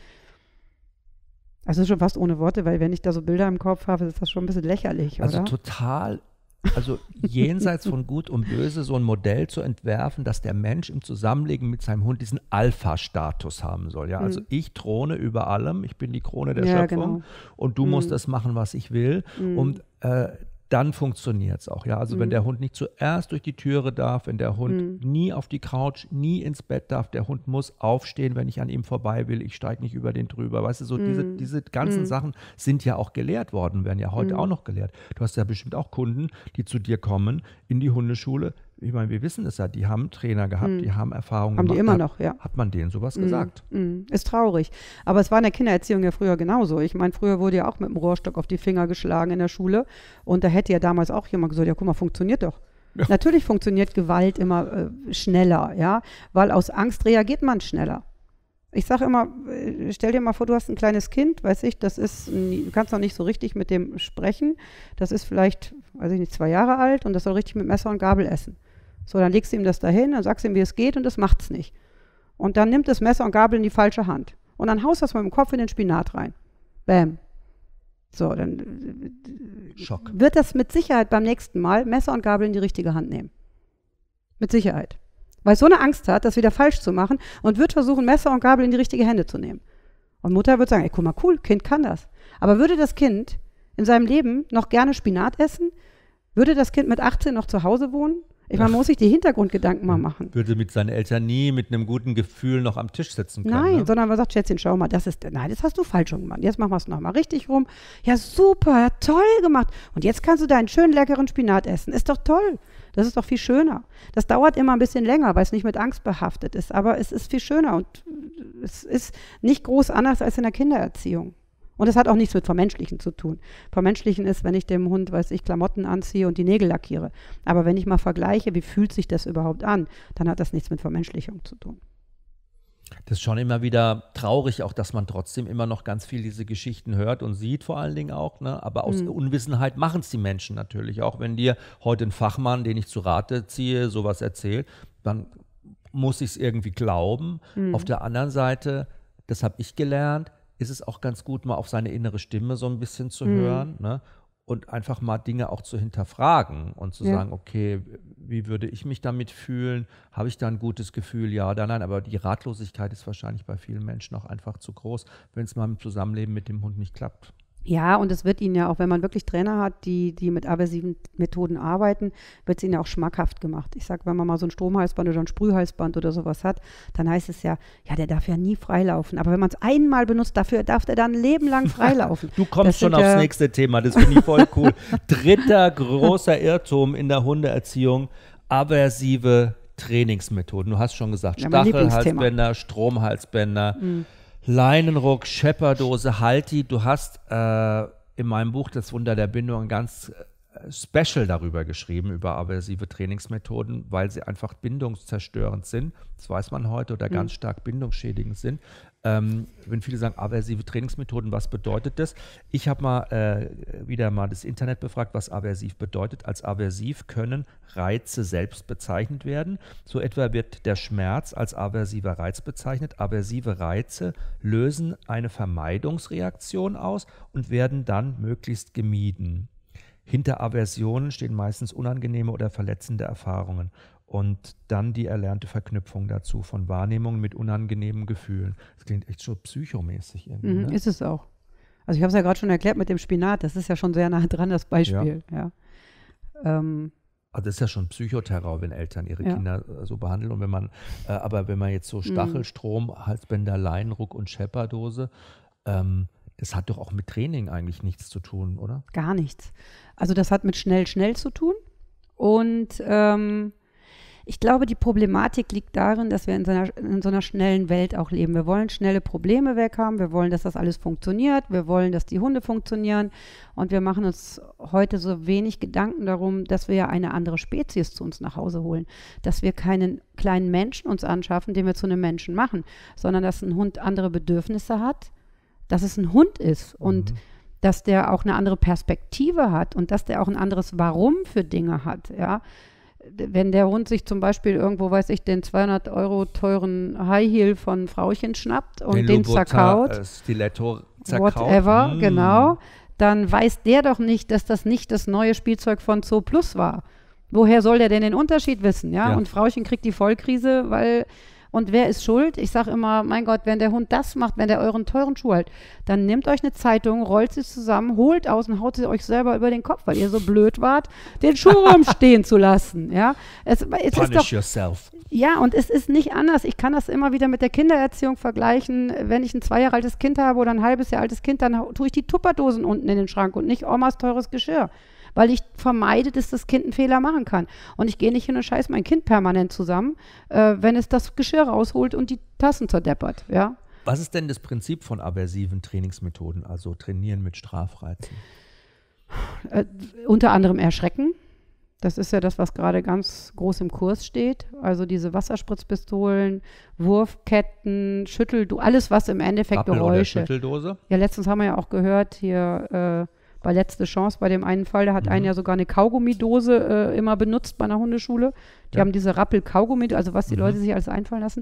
also schon fast ohne Worte, weil wenn ich da so Bilder im Kopf habe, ist das schon ein bisschen lächerlich, also oder? Total, also jenseits von Gut und Böse so ein Modell zu entwerfen, dass der Mensch im Zusammenleben mit seinem Hund diesen Alpha-Status haben soll. Ja? Also ich throne über allem, ich bin die Krone der Schöpfung genau. Und du musst das machen, was ich will. Und dann funktioniert es auch. Ja? Also wenn der Hund nicht zuerst durch die Türe darf, wenn der Hund nie auf die Couch, nie ins Bett darf, der Hund muss aufstehen, wenn ich an ihm vorbei will, ich steige nicht über den drüber. Weißt du, so diese ganzen Sachen sind ja auch gelehrt worden, werden ja heute auch noch gelehrt. Du hast ja bestimmt auch Kunden, die zu dir kommen in die Hundeschule. Ich meine, wir wissen es ja, die haben Trainer gehabt, die haben Erfahrungen gemacht. Haben die immer noch, ja. Hat man denen sowas gesagt? Ist traurig. Aber es war in der Kindererziehung ja früher genauso. Ich meine, früher wurde ja auch mit dem Rohrstock auf die Finger geschlagen in der Schule. Und da hätte ja damals auch jemand gesagt, ja guck mal, funktioniert doch. Ja. Natürlich funktioniert Gewalt immer schneller, ja, weil aus Angst reagiert man schneller. Ich sage immer, stell dir mal vor, du hast ein kleines Kind, weiß ich, du kannst noch nicht so richtig mit dem sprechen. Das ist vielleicht, weiß ich nicht, 2 Jahre alt und das soll richtig mit Messer und Gabel essen. So, dann legst du ihm das dahin, dann sagst du ihm, wie es geht und das macht's nicht. Und dann nimmt das Messer und Gabel in die falsche Hand. Und dann haust du das mit dem Kopf in den Spinat rein. Bäm. So, dann Schock. Wird das mit Sicherheit beim nächsten Mal Messer und Gabel in die richtige Hand nehmen. Mit Sicherheit. Weil es so eine Angst hat, das wieder falsch zu machen und wird versuchen, Messer und Gabel in die richtige Hände zu nehmen. Und Mutter wird sagen, ey, guck mal, cool, Kind kann das. Aber würde das Kind in seinem Leben noch gerne Spinat essen? Würde das Kind mit 18 noch zu Hause wohnen? Ich meine, man muss sich die Hintergrundgedanken mal machen. Würde mit seinen Eltern nie mit einem guten Gefühl noch am Tisch sitzen können. Nein, ne? Sondern man sagt, Schätzchen, schau mal, das hast du falsch gemacht. Jetzt machen wir es nochmal richtig rum. Ja, super, toll gemacht. Und jetzt kannst du deinen schönen, leckeren Spinat essen. Ist doch toll. Das ist doch viel schöner. Das dauert immer ein bisschen länger, weil es nicht mit Angst behaftet ist. Aber es ist viel schöner und es ist nicht groß anders als in der Kindererziehung. Und es hat auch nichts mit Vermenschlichen zu tun. Vermenschlichen ist, wenn ich dem Hund, Klamotten anziehe und die Nägel lackiere. Aber wenn ich mal vergleiche, wie fühlt sich das überhaupt an, dann hat das nichts mit Vermenschlichung zu tun. Das ist schon immer wieder traurig, auch dass man trotzdem immer noch ganz viel diese Geschichten hört und sieht vor allen Dingen auch. Ne? Aber aus Unwissenheit machen es die Menschen natürlich. Auch wenn dir heute ein Fachmann, den ich zu Rate ziehe, sowas erzählt, dann muss ich es irgendwie glauben. Auf der anderen Seite, das habe ich gelernt, ist es auch ganz gut, mal auf seine innere Stimme so ein bisschen zu hören, ne? Und einfach mal Dinge auch zu hinterfragen und zu sagen, okay, wie würde ich mich damit fühlen? Habe ich da ein gutes Gefühl? Ja oder nein? Aber die Ratlosigkeit ist wahrscheinlich bei vielen Menschen auch einfach zu groß, wenn es mal im Zusammenleben mit dem Hund nicht klappt. Ja, und es wird ihnen ja auch, wenn man wirklich Trainer hat, die mit aversiven Methoden arbeiten, wird es ihnen ja auch schmackhaft gemacht. Ich sage, wenn man mal so ein Stromhalsband oder ein Sprühhalsband oder sowas hat, dann heißt es ja, der darf ja nie freilaufen. Aber wenn man es einmal benutzt, dafür darf der dann ein Leben lang freilaufen. Du kommst schon aufs nächste Thema, das finde ich voll cool. Dritter großer Irrtum in der Hundeerziehung, aversive Trainingsmethoden. Du hast schon gesagt, Stachelhalsbänder, Stromhalsbänder, Leinenruck, Schepperdose, Halti. Du hast in meinem Buch Das Wunder der Bindung ein ganz Special darüber geschrieben, über aversive Trainingsmethoden, weil sie einfach bindungszerstörend sind. Das weiß man heute, oder ganz stark bindungsschädigend sind. Wenn viele sagen, aversive Trainingsmethoden, was bedeutet das? Ich habe wieder mal das Internet befragt, was aversiv bedeutet. Als aversiv können Reize selbst bezeichnet werden. So etwa wird der Schmerz als aversiver Reiz bezeichnet. Aversive Reize lösen eine Vermeidungsreaktion aus und werden dann möglichst gemieden. Hinter Aversionen stehen meistens unangenehme oder verletzende Erfahrungen und dann die erlernte Verknüpfung dazu von Wahrnehmungen mit unangenehmen Gefühlen. Das klingt echt schon psychomäßig irgendwie. Ne? Ist es auch. Also ich habe es ja gerade schon erklärt mit dem Spinat, das ist ja schon sehr nah dran, das Beispiel. Ja. Also das ist ja schon Psychoterror, wenn Eltern ihre Kinder so behandeln. Und wenn man jetzt so Stachel, Strom, Halsbänder, Leinenruck und Schepperdose, das hat doch auch mit Training eigentlich nichts zu tun, oder? Gar nichts. Also das hat mit schnell zu tun. Und ich glaube, die Problematik liegt darin, dass wir in so einer schnellen Welt auch leben. Wir wollen schnelle Probleme weg haben. Wir wollen, dass das alles funktioniert. Wir wollen, dass die Hunde funktionieren. Und wir machen uns heute so wenig Gedanken darum, dass wir ja eine andere Spezies zu uns nach Hause holen. Dass wir keinen kleinen Menschen uns anschaffen, den wir zu einem Menschen machen, sondern dass ein Hund andere Bedürfnisse hat, dass es ein Hund ist und dass der auch eine andere Perspektive hat und dass der auch ein anderes Warum für Dinge hat, ja. Wenn der Hund sich zum Beispiel irgendwo, weiß ich, den 200 € teuren High Heel von Frauchen schnappt und den zerkaut, Stiletto zerkaut, whatever, genau, dann weiß der doch nicht, dass das nicht das neue Spielzeug von Zoo Plus war. Woher soll der denn den Unterschied wissen, ja? Und Frauchen kriegt die Vollkrise, weil... Und wer ist schuld? Ich sage immer, mein Gott, wenn der Hund das macht, wenn der euren teuren Schuh hält, dann nehmt euch eine Zeitung, rollt sie zusammen, holt aus und haut sie euch selber über den Kopf, weil ihr so blöd wart, den Schuh rumstehen zu lassen. Ja? Es Punish ist doch, yourself. Ja, und es ist nicht anders. Ich kann das immer wieder mit der Kindererziehung vergleichen. Wenn ich ein 2 Jahre altes Kind habe oder ein halbes Jahr altes Kind, dann tue ich die Tupperdosen unten in den Schrank und nicht Omas teures Geschirr. Weil ich vermeide, dass das Kind einen Fehler machen kann. Und ich gehe nicht hin und scheiß mein Kind permanent zusammen, wenn es das Geschirr rausholt und die Tassen zerdeppert. Ja? Was ist denn das Prinzip von aversiven Trainingsmethoden, also Trainieren mit Strafreizen? Unter anderem Erschrecken. Das ist ja das, was gerade ganz groß im Kurs steht. Also diese Wasserspritzpistolen, Wurfketten, alles, was im Endeffekt Rappel Geräusche. Oder Schütteldose? Ja, letztens haben wir ja auch gehört, hier bei Letzte Chance, bei dem einen Fall, da hat einen ja sogar eine Kaugummidose immer benutzt bei einer Hundeschule. Die haben diese Rappel-Kaugummi, also was die Leute sich alles einfallen lassen.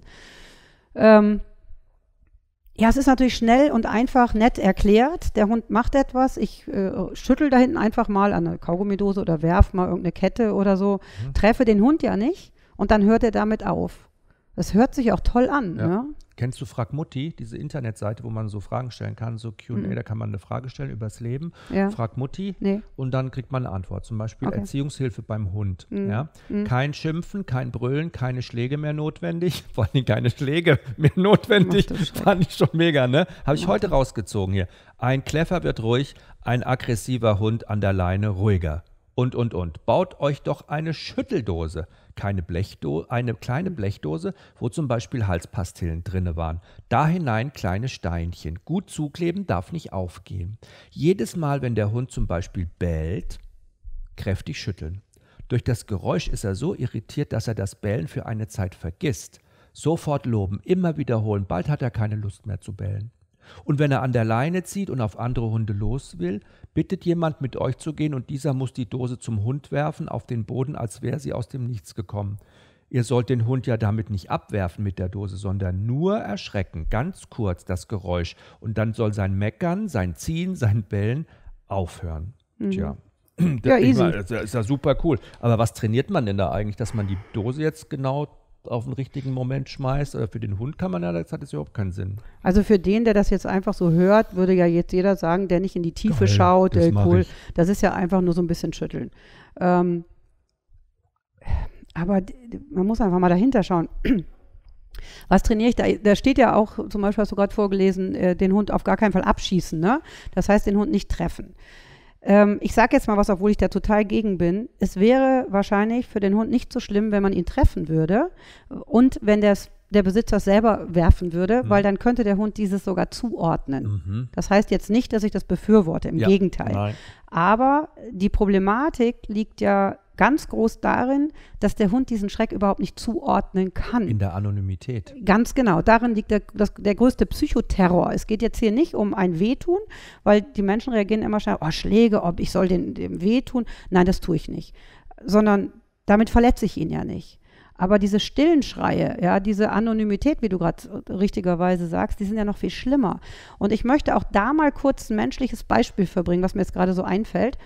Ja, es ist natürlich schnell und einfach nett erklärt. Der Hund macht etwas. Ich schüttel da hinten einfach mal an eine Kaugummidose oder werf mal irgendeine Kette oder so. Treffe den Hund ja nicht und dann hört er damit auf. Das hört sich auch toll an. Ja. Ne? Kennst du Frag Mutti, diese Internetseite, wo man so Fragen stellen kann, so Q&A, da kann man eine Frage stellen übers Leben. Ja. Frag Mutti Nee. und dann kriegt man eine Antwort. Zum Beispiel Okay. Erziehungshilfe beim Hund. Ja? Kein Schimpfen, kein Brüllen, keine Schläge mehr notwendig. Vor allem keine Schläge mehr notwendig. Ach, du Schreck. Fand ich schon mega, ne? Habe ich heute rausgezogen hier. Ein Kläffer wird ruhig, ein aggressiver Hund an der Leine ruhiger. Und. Baut euch doch eine Schütteldose. Eine kleine Blechdose, wo zum Beispiel Halspastillen drin waren. Da hinein kleine Steinchen. Gut zukleben, darf nicht aufgehen. Jedes Mal, wenn der Hund zum Beispiel bellt, kräftig schütteln. Durch das Geräusch ist er so irritiert, dass er das Bellen für eine Zeit vergisst. Sofort loben, immer wiederholen, bald hat er keine Lust mehr zu bellen. Und wenn er an der Leine zieht und auf andere Hunde los will, bittet jemand mit euch zu gehen und dieser muss die Dose zum Hund werfen, auf den Boden, als wäre sie aus dem Nichts gekommen. ihr sollt den Hund ja damit nicht abwerfen mit der Dose, sondern nur erschrecken, ganz kurz das Geräusch. Und dann soll sein Meckern, sein Ziehen, sein Bellen aufhören. Tja. Ja, easy. Das ist ja super cool. Aber was trainiert man denn da eigentlich, dass man die Dose jetzt genau auf den richtigen Moment schmeißt? Oder für den Hund kann man ja, das hat jetzt überhaupt keinen Sinn. Also für den, der das jetzt einfach so hört, würde ja jetzt jeder sagen, der nicht in die Tiefe schaut, cool. Das ist ja einfach nur so ein bisschen schütteln. Aber man muss einfach mal dahinter schauen. Was trainiere ich da? Da steht ja auch, zum Beispiel hast du gerade vorgelesen, den Hund auf gar keinen Fall abschießen, ne? Das heißt, den Hund nicht treffen. Ich sage jetzt mal was, obwohl ich da total gegen bin. Es wäre wahrscheinlich für den Hund nicht so schlimm, wenn man ihn treffen würde und wenn der Besitzer selber werfen würde, weil dann könnte der Hund dieses sogar zuordnen. Das heißt jetzt nicht, dass ich das befürworte, im Gegenteil. Nein. Aber die Problematik liegt ja ganz groß darin, dass der Hund diesen Schreck überhaupt nicht zuordnen kann. In der Anonymität. Ganz genau. Darin liegt der größte Psychoterror. Es geht jetzt hier nicht um ein Wehtun, weil die Menschen reagieren immer schnell, oh, Schläge, ob ich soll dem wehtun. Nein, das tue ich nicht. Sondern damit verletze ich ihn ja nicht. Aber diese stillen Schreie, ja, diese Anonymität, wie du gerade richtigerweise sagst, die sind ja noch viel schlimmer. Und ich möchte auch da mal kurz ein menschliches Beispiel verbringen, was mir jetzt gerade so einfällt.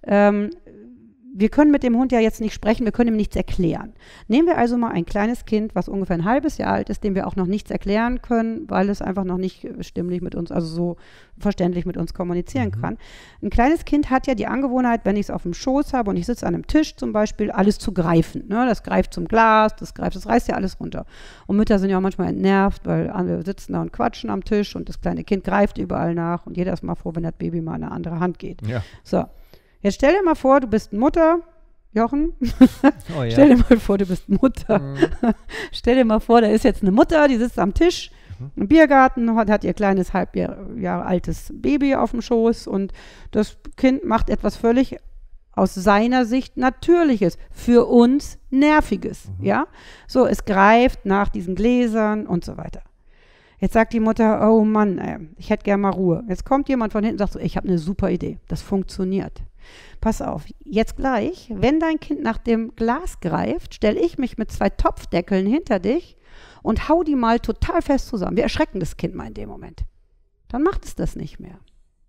Wir können mit dem Hund ja jetzt nicht sprechen, wir können ihm nichts erklären. Nehmen wir also mal ein kleines Kind, was ungefähr ein halbes Jahr alt ist, dem wir auch noch nichts erklären können, weil es einfach noch nicht stimmlich mit uns, also so verständlich mit uns kommunizieren kann. Ein kleines Kind hat ja die Angewohnheit, wenn ich es auf dem Schoß habe und ich sitze an einem Tisch zum Beispiel, alles zu greifen. Ne? Das greift zum Glas, das reißt ja alles runter. Und Mütter sind ja auch manchmal entnervt, weil wir sitzen da und quatschen am Tisch und das kleine Kind greift überall nach und jeder ist mal froh, wenn das Baby mal in eine andere Hand geht. Ja. So. Jetzt stell dir mal vor, du bist Mutter, Jochen. Oh, ja. Stell dir mal vor, du bist Mutter. Stell dir mal vor, da ist jetzt eine Mutter, die sitzt am Tisch im Biergarten, hat ihr kleines Jahre altes Baby auf dem Schoß und das Kind macht etwas völlig aus seiner Sicht Natürliches, für uns Nerviges. Ja? So, es greift nach diesen Gläsern und so weiter. Jetzt sagt die Mutter, oh Mann, ich hätte gerne mal Ruhe. Jetzt kommt jemand von hinten und sagt so, ich habe eine super Idee, das funktioniert. Pass auf, jetzt gleich, wenn dein Kind nach dem Glas greift, stelle ich mich mit 2 Topfdeckeln hinter dich und hau die mal total fest zusammen. Wir erschrecken das Kind mal in dem Moment. Dann macht es das nicht mehr.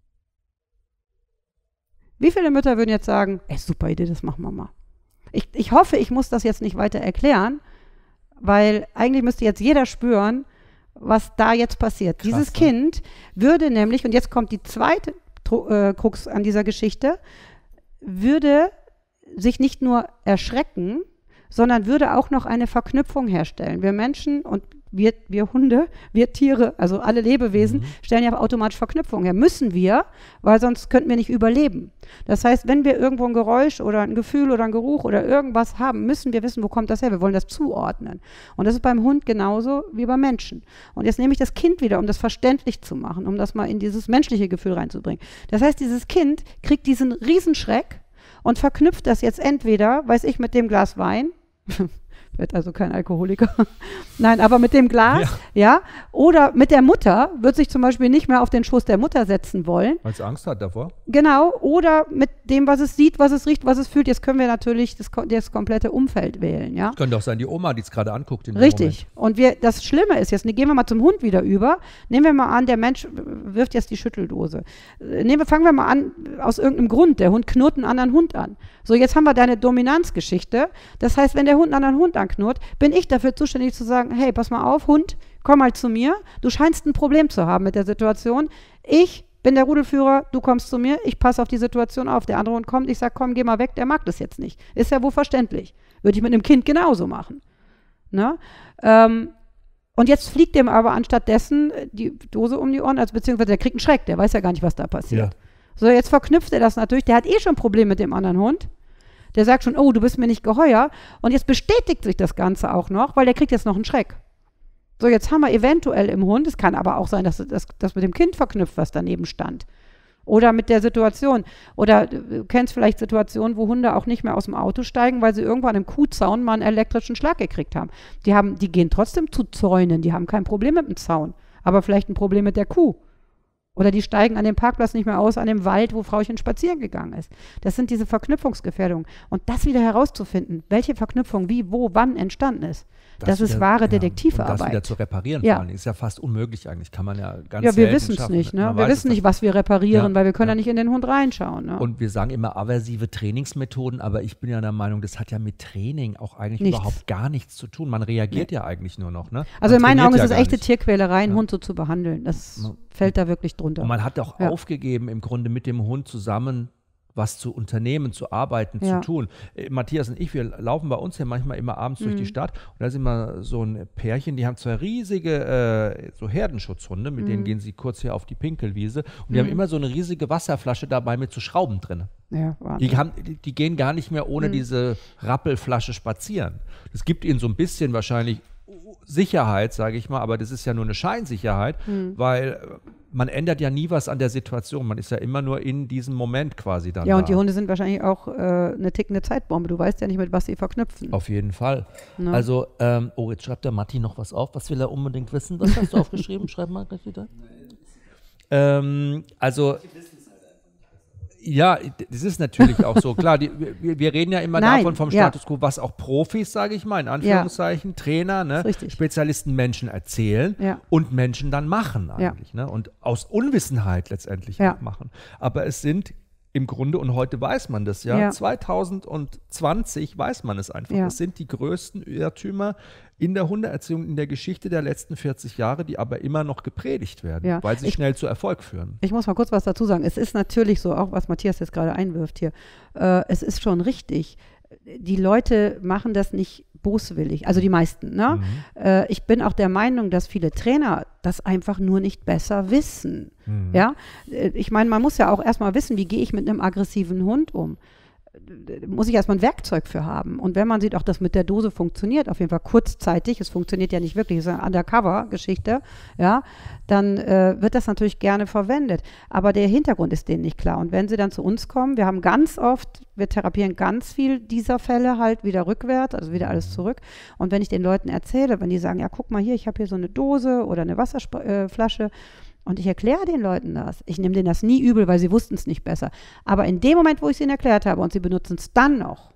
Wie viele Mütter würden jetzt sagen, super Idee, das machen wir mal. Ich hoffe, ich muss das jetzt nicht weiter erklären, weil eigentlich müsste jetzt jeder spüren, was da jetzt passiert. Krass, dieses Kind würde nämlich, und jetzt kommt die zweite Krux an dieser Geschichte, würde sich nicht nur erschrecken, sondern würde auch noch eine Verknüpfung herstellen. Wir Menschen und wir Hunde, wir Tiere, also alle Lebewesen, stellen ja automatisch Verknüpfungen her. Müssen wir, weil sonst könnten wir nicht überleben. Das heißt, wenn wir irgendwo ein Geräusch oder ein Gefühl oder ein Geruch oder irgendwas haben, müssen wir wissen, wo kommt das her. Wir wollen das zuordnen. Und das ist beim Hund genauso wie beim Menschen. Und jetzt nehme ich das Kind wieder, um das verständlich zu machen, um das mal in dieses menschliche Gefühl reinzubringen. Das heißt, dieses Kind kriegt diesen Riesenschreck und verknüpft das jetzt entweder, weiß ich, mit dem Glas Wein, wird also kein Alkoholiker. Nein, aber mit dem Glas, ja. Oder mit der Mutter, wird sich zum Beispiel nicht mehr auf den Schoß der Mutter setzen wollen. Weil es Angst hat davor? Genau, oder mit dem, was es sieht, was es riecht, was es fühlt. Jetzt können wir natürlich das komplette Umfeld wählen, ja. Es könnte auch sein, die Oma, die es gerade anguckt. Richtig. Und das Schlimme ist jetzt, gehen wir mal zum Hund wieder über. Nehmen wir mal an, der Mensch wirft jetzt die Schütteldose. Fangen wir mal an, aus irgendeinem Grund, der Hund knurrt einen anderen Hund an. So, jetzt haben wir deine Dominanzgeschichte. Das heißt, wenn der Hund einen anderen Hund anknurrt, bin ich dafür zuständig zu sagen, hey, pass mal auf, Hund, komm mal zu mir. Du scheinst ein Problem zu haben mit der Situation. Ich bin der Rudelführer, du kommst zu mir, ich passe auf die Situation auf. Der andere Hund kommt, ich sage, komm, geh mal weg, der mag das jetzt nicht. Ist ja wohl verständlich. Würde ich mit einem Kind genauso machen. Ne? Und jetzt fliegt dem aber anstattdessen die Dose um die Ohren, also beziehungsweise der kriegt einen Schreck, der weiß ja gar nicht, was da passiert. Ja. So, jetzt verknüpft er das natürlich, der hat schon ein Problem mit dem anderen Hund. Der sagt schon, oh, du bist mir nicht geheuer. Und jetzt bestätigt sich das Ganze auch noch, weil der kriegt jetzt noch einen Schreck. So, jetzt haben wir eventuell im Hund, es kann aber auch sein, dass das mit dem Kind verknüpft, was daneben stand. Oder mit der Situation. Oder du kennst vielleicht Situationen, wo Hunde auch nicht mehr aus dem Auto steigen, weil sie irgendwann im Kuhzaun mal einen elektrischen Schlag gekriegt haben. Die gehen trotzdem zu Zäunen, die haben kein Problem mit dem Zaun, aber vielleicht ein Problem mit der Kuh. Oder die steigen an dem Parkplatz nicht mehr aus, an dem Wald, wo Frauchen spazieren gegangen ist. Das sind diese Verknüpfungsgefährdungen. Und das wieder herauszufinden, welche Verknüpfung wie, wo, wann entstanden ist, das ist wahre Detektivarbeit. Und das wieder zu reparieren, vor allem, ist ja fast unmöglich eigentlich. Kann man ja ganz wir selten wissen es schaffen. nicht. Ne? Wir wissen nicht, was wir reparieren, weil wir können ja nicht in den Hund reinschauen. Ne? Und wir sagen immer aversive Trainingsmethoden, aber ich bin ja der Meinung, das hat ja mit Training auch eigentlich überhaupt gar nichts zu tun. Man reagiert ja eigentlich nur noch. Ne? Also in meinen Augen ist es echte Tierquälerei, einen Hund so zu behandeln. Das fällt da wirklich drunter. Und man hat auch aufgegeben, im Grunde mit dem Hund zusammen was zu unternehmen, zu arbeiten, zu tun. Matthias und ich, wir laufen bei uns ja manchmal immer abends durch die Stadt und da ist immer so ein Pärchen, die haben zwei riesige so Herdenschutzhunde, mit denen gehen sie kurz hier auf die Pinkelwiese und die haben immer so eine riesige Wasserflasche dabei mit so Schrauben drin. Ja, die gehen gar nicht mehr ohne diese Rappelflasche spazieren. Das gibt ihnen so ein bisschen wahrscheinlich Sicherheit, sage ich mal, aber das ist ja nur eine Scheinsicherheit, weil man ändert ja nie was an der Situation. Man ist ja immer nur in diesem Moment quasi dann. Ja, und die Hunde sind wahrscheinlich auch eine tickende Zeitbombe. Du weißt ja nicht, mit was sie verknüpfen. Auf jeden Fall. Ne? Also, jetzt schreibt der Matti noch was auf. Was will er unbedingt wissen? Was hast du aufgeschrieben? Schreib mal gleich wieder. Ja, das ist natürlich auch so. Klar, wir reden ja immer davon vom Status quo, was auch Profis, sage ich mal, in Anführungszeichen, Trainer, ne, Spezialisten Menschen erzählen und Menschen dann machen eigentlich. Ne, und aus Unwissenheit letztendlich auch machen. Aber es sind im Grunde, und heute weiß man das 2020 weiß man es einfach. Das sind die größten Irrtümer in der Hundeerziehung, in der Geschichte der letzten 40 Jahre, die aber immer noch gepredigt werden, weil sie schnell zu Erfolg führen. Ich muss mal kurz was dazu sagen. Es ist natürlich so, auch was Matthias jetzt gerade einwirft hier, es ist schon richtig. Die Leute machen das nicht boswillig, also die meisten. Ne? Ich bin auch der Meinung, dass viele Trainer das einfach nur nicht besser wissen. Ja? Ich meine, man muss ja auch erstmal wissen, wie gehe ich mit einem aggressiven Hund um. Muss ich erstmal ein Werkzeug für haben. Und wenn man sieht, auch das mit der Dose funktioniert, auf jeden Fall kurzzeitig, es funktioniert ja nicht wirklich, es ist eine Undercover-Geschichte, ja, dann wird das natürlich gerne verwendet. Aber der Hintergrund ist denen nicht klar. Und wenn sie dann zu uns kommen, wir haben ganz oft, wir therapieren ganz viel dieser Fälle halt wieder rückwärts, also wieder alles zurück. Und wenn ich den Leuten erzähle, wenn die sagen, ja, guck mal hier, ich habe hier so eine Dose oder eine Wasserflasche, und ich erkläre den Leuten das. Ich nehme denen das nie übel, weil sie wussten es nicht besser. Aber in dem Moment, wo ich es ihnen erklärt habe und sie benutzen es dann noch,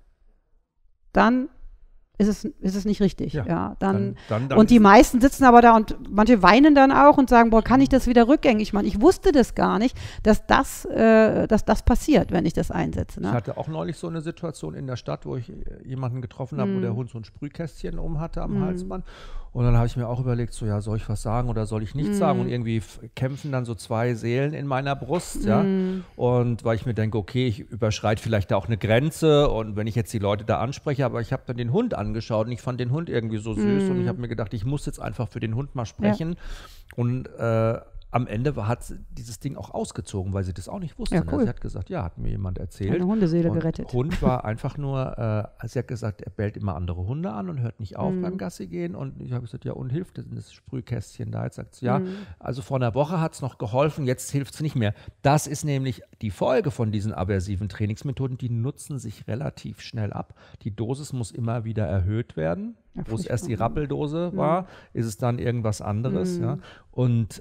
dann ist es nicht richtig. Dann und die meisten sitzen aber da und manche weinen dann auch und sagen, boah, kann ich das wieder rückgängig machen? Ich wusste das gar nicht, dass das passiert, wenn ich das einsetze. Ne? Ich hatte auch neulich so eine Situation in der Stadt, wo ich jemanden getroffen habe, wo der Hund so ein Sprühkästchen hatte am Halsband. Und dann habe ich mir auch überlegt, so ja, soll ich was sagen oder soll ich nichts sagen? Und irgendwie kämpfen dann so zwei Seelen in meiner Brust, Und weil ich mir denke, okay, ich überschreite vielleicht da auch eine Grenze und wenn ich jetzt die Leute da anspreche, aber ich habe dann den Hund angeschaut und ich fand den Hund irgendwie so süß und ich habe mir gedacht, ich muss jetzt einfach für den Hund mal sprechen. Und am Ende hat dieses Ding auch ausgezogen, weil sie das auch nicht wusste. Ja, cool. Sie hat gesagt, ja, hat mir jemand erzählt. Eine Hundeseele gerettet. Der Hund war einfach nur, sie hat gesagt, er bellt immer andere Hunde an und hört nicht auf beim Gassi gehen. Und ich habe gesagt, ja, und hilft denn das Sprühkästchen da? Jetzt sagt sie, ja, also vor einer Woche hat es noch geholfen, jetzt hilft es nicht mehr. Das ist nämlich die Folge von diesen aversiven Trainingsmethoden, die nutzen sich relativ schnell ab. Die Dosis muss immer wieder erhöht werden. Ja, wo es erst die Rappeldose war, ist es dann irgendwas anderes. Ja? Und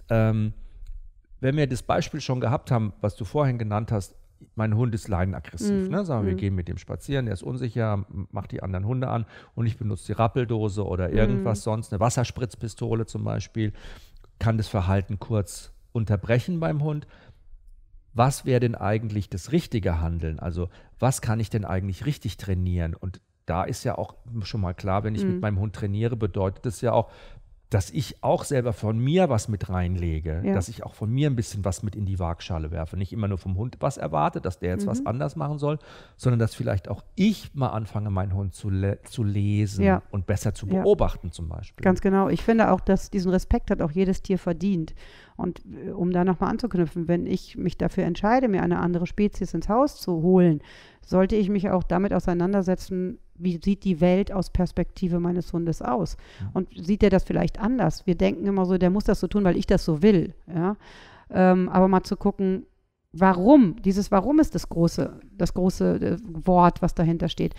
wenn wir das Beispiel schon gehabt haben, was du vorhin genannt hast, mein Hund ist leidenaggressiv. Ne? Sagen wir, wir gehen mit dem spazieren, der ist unsicher, macht die anderen Hunde an und ich benutze die Rappeldose oder irgendwas sonst, eine Wasserspritzpistole zum Beispiel, kann das Verhalten kurz unterbrechen beim Hund. Was wäre denn eigentlich das richtige Handeln? Also was kann ich denn eigentlich richtig trainieren? Und da ist ja auch schon mal klar, wenn ich mit meinem Hund trainiere, bedeutet das ja auch, dass ich auch selber von mir was mit reinlege, dass ich auch von mir ein bisschen was mit in die Waagschale werfe. Nicht immer nur vom Hund was erwarte, dass der jetzt was anders machen soll, sondern dass vielleicht auch ich mal anfange, meinen Hund zu lesen und besser zu beobachten zum Beispiel. Ganz genau. Ich finde auch, dass diesen Respekt hat auch jedes Tier verdient. Und um da nochmal anzuknüpfen, wenn ich mich dafür entscheide, mir eine andere Spezies ins Haus zu holen, sollte ich mich auch damit auseinandersetzen, wie sieht die Welt aus Perspektive meines Hundes aus? Und sieht der das vielleicht anders? Wir denken immer so, der muss das so tun, weil ich das so will. Ja? Aber mal zu gucken, Warum? Dieses Warum ist das große Wort, was dahinter steht.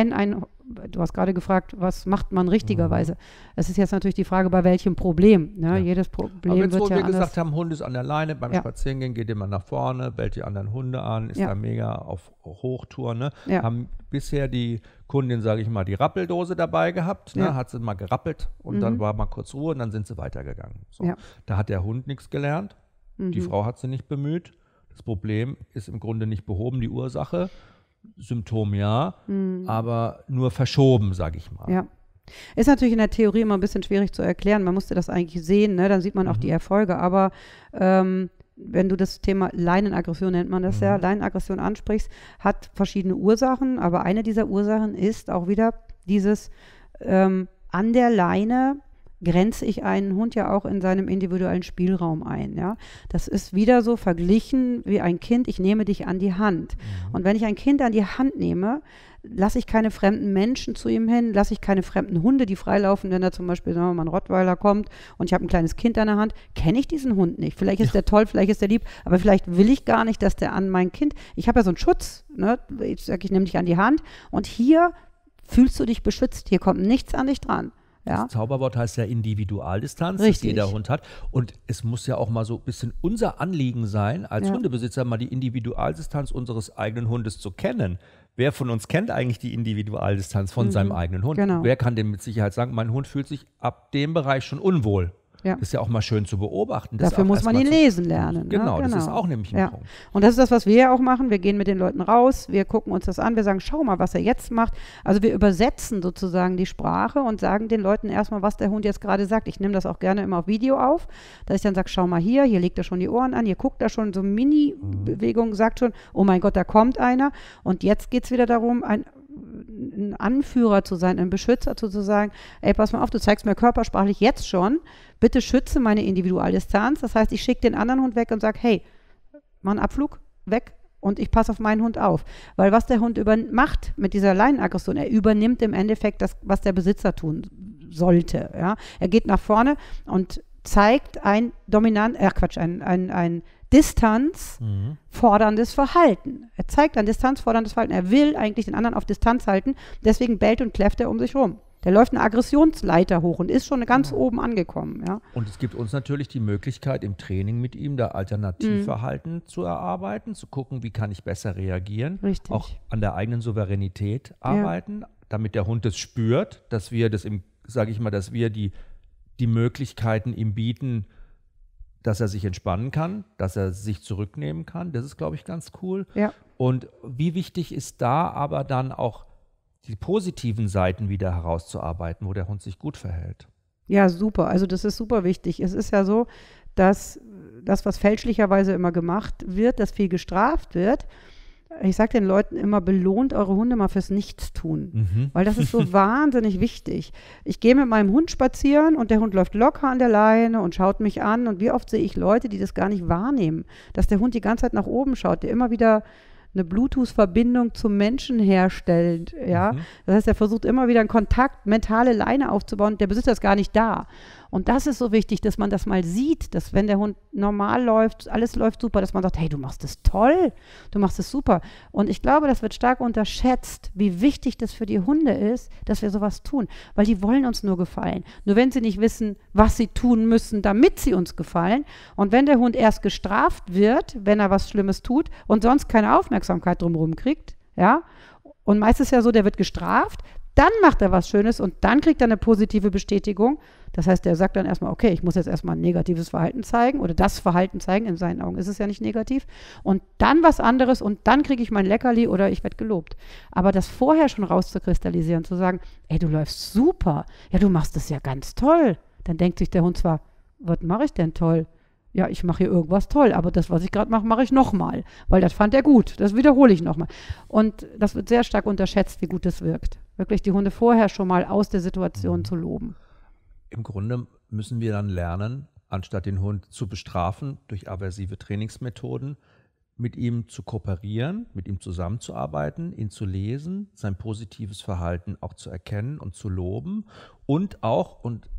Du hast gerade gefragt, was macht man richtigerweise? Es ist jetzt natürlich die Frage, bei welchem Problem. Ne? Ja. Jedes Problem wird ja anders. Aber wir gesagt haben, Hund ist an der Leine, beim Spazierengehen geht immer nach vorne, bellt die anderen Hunde an, ist da mega auf Hochtour. Ne? Ja. Haben bisher die Kundin, sage ich mal, die Rappeldose dabei gehabt, ne? Hat sie mal gerappelt und dann war mal kurz Ruhe und dann sind sie weitergegangen. So. Ja. Da hat der Hund nichts gelernt, die Frau hat sie nicht bemüht. Das Problem ist im Grunde nicht behoben, die Ursache, Symptom aber nur verschoben, sage ich mal. Ja. Ist natürlich in der Theorie immer ein bisschen schwierig zu erklären. Man musste das eigentlich sehen, ne? Dann sieht man auch die Erfolge. Aber wenn du das Thema Leinenaggression, nennt man das ja, Leinenaggression ansprichst, hat verschiedene Ursachen. Aber eine dieser Ursachen ist auch wieder dieses an der Leine grenze ich einen Hund ja auch in seinem individuellen Spielraum ein. Ja? Das ist wieder so verglichen wie ein Kind, ich nehme dich an die Hand. Und wenn ich ein Kind an die Hand nehme, lasse ich keine fremden Menschen zu ihm hin, lasse ich keine fremden Hunde, die freilaufen, wenn da zum Beispiel sagen wir mal ein Rottweiler kommt und ich habe ein kleines Kind an der Hand, kenne ich diesen Hund nicht. Vielleicht ist der toll, vielleicht ist der lieb, aber vielleicht will ich gar nicht, dass der an mein Kind, ich habe ja so einen Schutz, ne? Ich sage, ich nehme dich an die Hand und hier fühlst du dich beschützt, hier kommt nichts an dich dran. Ja? Das Zauberwort heißt ja Individualdistanz, Richtig. Das jeder Hund hat. Und es muss ja auch mal so ein bisschen unser Anliegen sein, als Hundebesitzer mal die Individualdistanz unseres eigenen Hundes zu kennen. Wer von uns kennt eigentlich die Individualdistanz von seinem eigenen Hund? Genau. Wer kann denn mit Sicherheit sagen, mein Hund fühlt sich ab dem Bereich schon unwohl? Ja. Das ist ja auch mal schön zu beobachten. Dafür muss man ihn lesen lernen. Genau, das ist auch nämlich ein Punkt. Und das ist das, was wir ja auch machen. Wir gehen mit den Leuten raus, wir gucken uns das an, wir sagen, schau mal, was er jetzt macht. Also wir übersetzen sozusagen die Sprache und sagen den Leuten erstmal, was der Hund jetzt gerade sagt. Ich nehme das auch gerne immer auf Video auf, dass ich dann sage, schau mal hier legt er schon die Ohren an, hier guckt er schon, so Mini-Bewegung, sagt schon, oh mein Gott, da kommt einer. Und jetzt geht es wieder darum, ein Anführer zu sein, ein Beschützer zu sagen, ey, pass mal auf, du zeigst mir körpersprachlich jetzt schon, bitte schütze meine Individualdistanz. Das heißt, ich schicke den anderen Hund weg und sage, hey, mach einen Abflug, weg und ich passe auf meinen Hund auf. Weil was der Hund macht mit dieser Leinenaggression, er übernimmt im Endeffekt das, was der Besitzer tun sollte. Ja? Er geht nach vorne und zeigt ein distanzforderndes Verhalten. Er zeigt ein distanzforderndes Verhalten. Er will eigentlich den anderen auf Distanz halten, deswegen bellt und kläfft er um sich rum. Der läuft eine Aggressionsleiter hoch und ist schon ganz oben angekommen. Ja. Und es gibt uns natürlich die Möglichkeit, im Training mit ihm da Alternativverhalten zu erarbeiten, zu gucken, wie kann ich besser reagieren, Richtig. Auch an der eigenen Souveränität arbeiten, damit der Hund das spürt, dass wir das dass wir die Möglichkeiten ihm bieten, dass er sich entspannen kann, dass er sich zurücknehmen kann. Das ist, glaube ich, ganz cool. Ja. Und wie wichtig ist da aber dann auch die positiven Seiten wieder herauszuarbeiten, wo der Hund sich gut verhält? Ja, super. Also das ist super wichtig. Es ist ja so, dass das, was fälschlicherweise immer gemacht wird, dass viel gestraft wird. Ich sage den Leuten immer, belohnt eure Hunde mal fürs Nichtstun, weil das ist so wahnsinnig wichtig. Ich gehe mit meinem Hund spazieren und der Hund läuft locker an der Leine und schaut mich an und wie oft sehe ich Leute, die das gar nicht wahrnehmen, dass der Hund die ganze Zeit nach oben schaut, der immer wieder eine Bluetooth-Verbindung zum Menschen herstellt, ja. Das heißt, er versucht immer wieder einen Kontakt, mentale Leine aufzubauen, der Besitzer ist gar nicht da. Und das ist so wichtig, dass man das mal sieht, dass wenn der Hund normal läuft, alles läuft super, dass man sagt, hey, du machst das toll, du machst es super. Und ich glaube, das wird stark unterschätzt, wie wichtig das für die Hunde ist, dass wir sowas tun, weil die wollen uns nur gefallen. Nur wenn sie nicht wissen, was sie tun müssen, damit sie uns gefallen. Und wenn der Hund erst gestraft wird, wenn er was Schlimmes tut und sonst keine Aufmerksamkeit drumherum kriegt, ja, und meistens ist ja so, der wird gestraft, dann macht er was Schönes und dann kriegt er eine positive Bestätigung. Das heißt, der sagt dann erstmal, okay, ich muss jetzt erstmal ein negatives Verhalten zeigen oder das Verhalten zeigen, in seinen Augen ist es ja nicht negativ. Und dann was anderes und dann kriege ich mein Leckerli oder ich werde gelobt. Aber das vorher schon rauszukristallisieren, zu sagen, ey, du läufst super, ja, du machst das ja ganz toll. Dann denkt sich der Hund zwar, was mache ich denn toll? Ja, ich mache hier irgendwas toll, aber das, was ich gerade mache, mache ich nochmal, weil das fand er gut. Das wiederhole ich nochmal. Und das wird sehr stark unterschätzt, wie gut das wirkt. Wirklich die Hunde vorher schon mal aus der Situation zu loben. Im Grunde müssen wir dann lernen, anstatt den Hund zu bestrafen durch aversive Trainingsmethoden, mit ihm zu kooperieren, mit ihm zusammenzuarbeiten, ihn zu lesen, sein positives Verhalten auch zu erkennen und zu loben und auch, und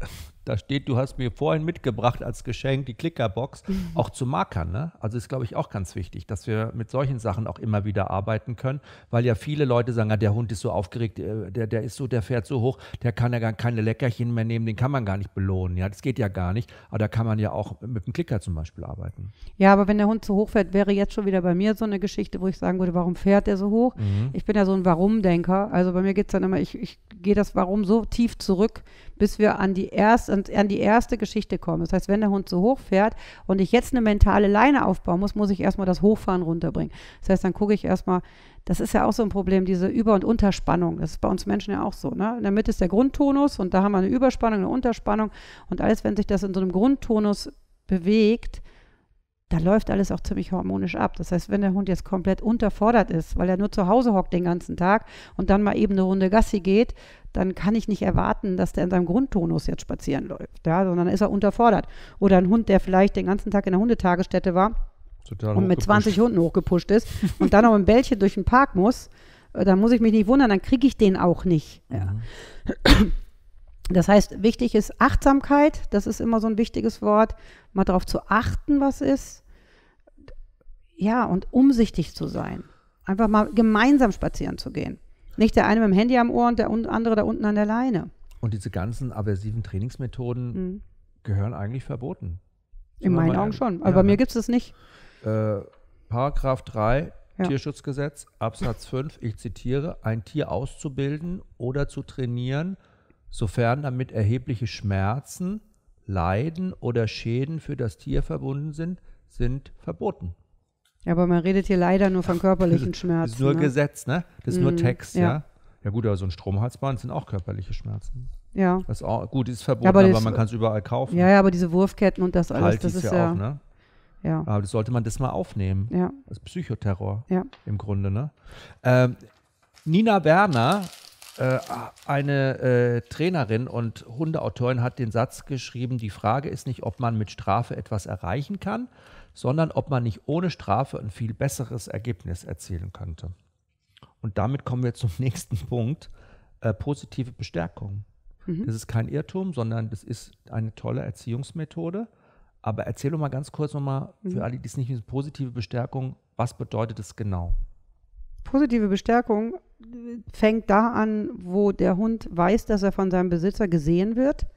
da steht, du hast mir vorhin mitgebracht als Geschenk die Klickerbox, auch zu markern. Ne? Also ist, glaube ich, auch ganz wichtig, dass wir mit solchen Sachen auch immer wieder arbeiten können, weil ja viele Leute sagen, ja, der Hund ist so aufgeregt, der fährt so hoch, der kann ja gar keine Leckerchen mehr nehmen, den kann man gar nicht belohnen. Ja, das geht ja gar nicht, aber da kann man ja auch mit dem Klicker zum Beispiel arbeiten. Ja, aber wenn der Hund zu hoch fährt, wäre jetzt schon wieder bei mir so eine Geschichte, wo ich sagen würde, warum fährt der so hoch? Ich bin ja so ein Warum-Denker, also bei mir geht es dann immer, ich gehe das Warum so tief zurück, bis wir an die erste Geschichte kommen. Das heißt, wenn der Hund so hoch fährt und ich jetzt eine mentale Leine aufbauen muss ich erstmal das Hochfahren runterbringen. Das heißt, dann gucke ich erstmal, das ist ja auch so ein Problem, diese Über- und Unterspannung. Das ist bei uns Menschen ja auch so. Ne? In der Mitte ist der Grundtonus und da haben wir eine Überspannung, eine Unterspannung und alles, wenn sich das in so einem Grundtonus bewegt, da läuft alles auch ziemlich harmonisch ab. Das heißt, wenn der Hund jetzt komplett unterfordert ist, weil er nur zu Hause hockt den ganzen Tag und dann mal eben eine Runde Gassi geht, dann kann ich nicht erwarten, dass der in seinem Grundtonus jetzt spazieren läuft, ja, sondern ist er unterfordert. Oder ein Hund, der vielleicht den ganzen Tag in der Hundetagesstätte war und mit 20 Hunden hochgepusht ist und dann noch ein Bällchen durch den Park muss, dann muss ich mich nicht wundern, dann kriege ich den auch nicht. Ja. Das heißt, wichtig ist Achtsamkeit, das ist immer so ein wichtiges Wort, mal darauf zu achten, was ist. Ja, und umsichtig zu sein. Einfach mal gemeinsam spazieren zu gehen. Nicht der eine mit dem Handy am Ohr und der andere da unten an der Leine. Und diese ganzen aversiven Trainingsmethoden gehören eigentlich verboten. In meinen Augen schon, aber bei mir gibt es das nicht. Paragraph 3 Tierschutzgesetz, Absatz 5, ich zitiere, ein Tier auszubilden oder zu trainieren, sofern damit erhebliche Schmerzen, Leiden oder Schäden für das Tier verbunden sind verboten. Ja, aber man redet hier leider nur von körperlichen Schmerzen. Das ist nur Gesetz, ne? Das ist nur Text, ja. Ja gut, aber so ein Stromhalsband sind auch körperliche Schmerzen. Ja. Das ist auch, gut, ist verboten, aber man kann es überall kaufen. Ja, aber diese Wurfketten und das alles, das ist ja auch, ne? Ja. Aber das sollte man das mal aufnehmen. Ja. Das ist Psychoterror im Grunde, ne? Nina Werner, eine Trainerin und Hundeautorin, hat den Satz geschrieben, die Frage ist nicht, ob man mit Strafe etwas erreichen kann, sondern ob man nicht ohne Strafe ein viel besseres Ergebnis erzielen könnte. Und damit kommen wir zum nächsten Punkt, positive Bestärkung. Das ist kein Irrtum, sondern das ist eine tolle Erziehungsmethode. Aber erzähl doch mal ganz kurz nochmal für alle, die es nicht wissen, positive Bestärkung, was bedeutet es genau? Positive Bestärkung fängt da an, wo der Hund weiß, dass er von seinem Besitzer gesehen wird.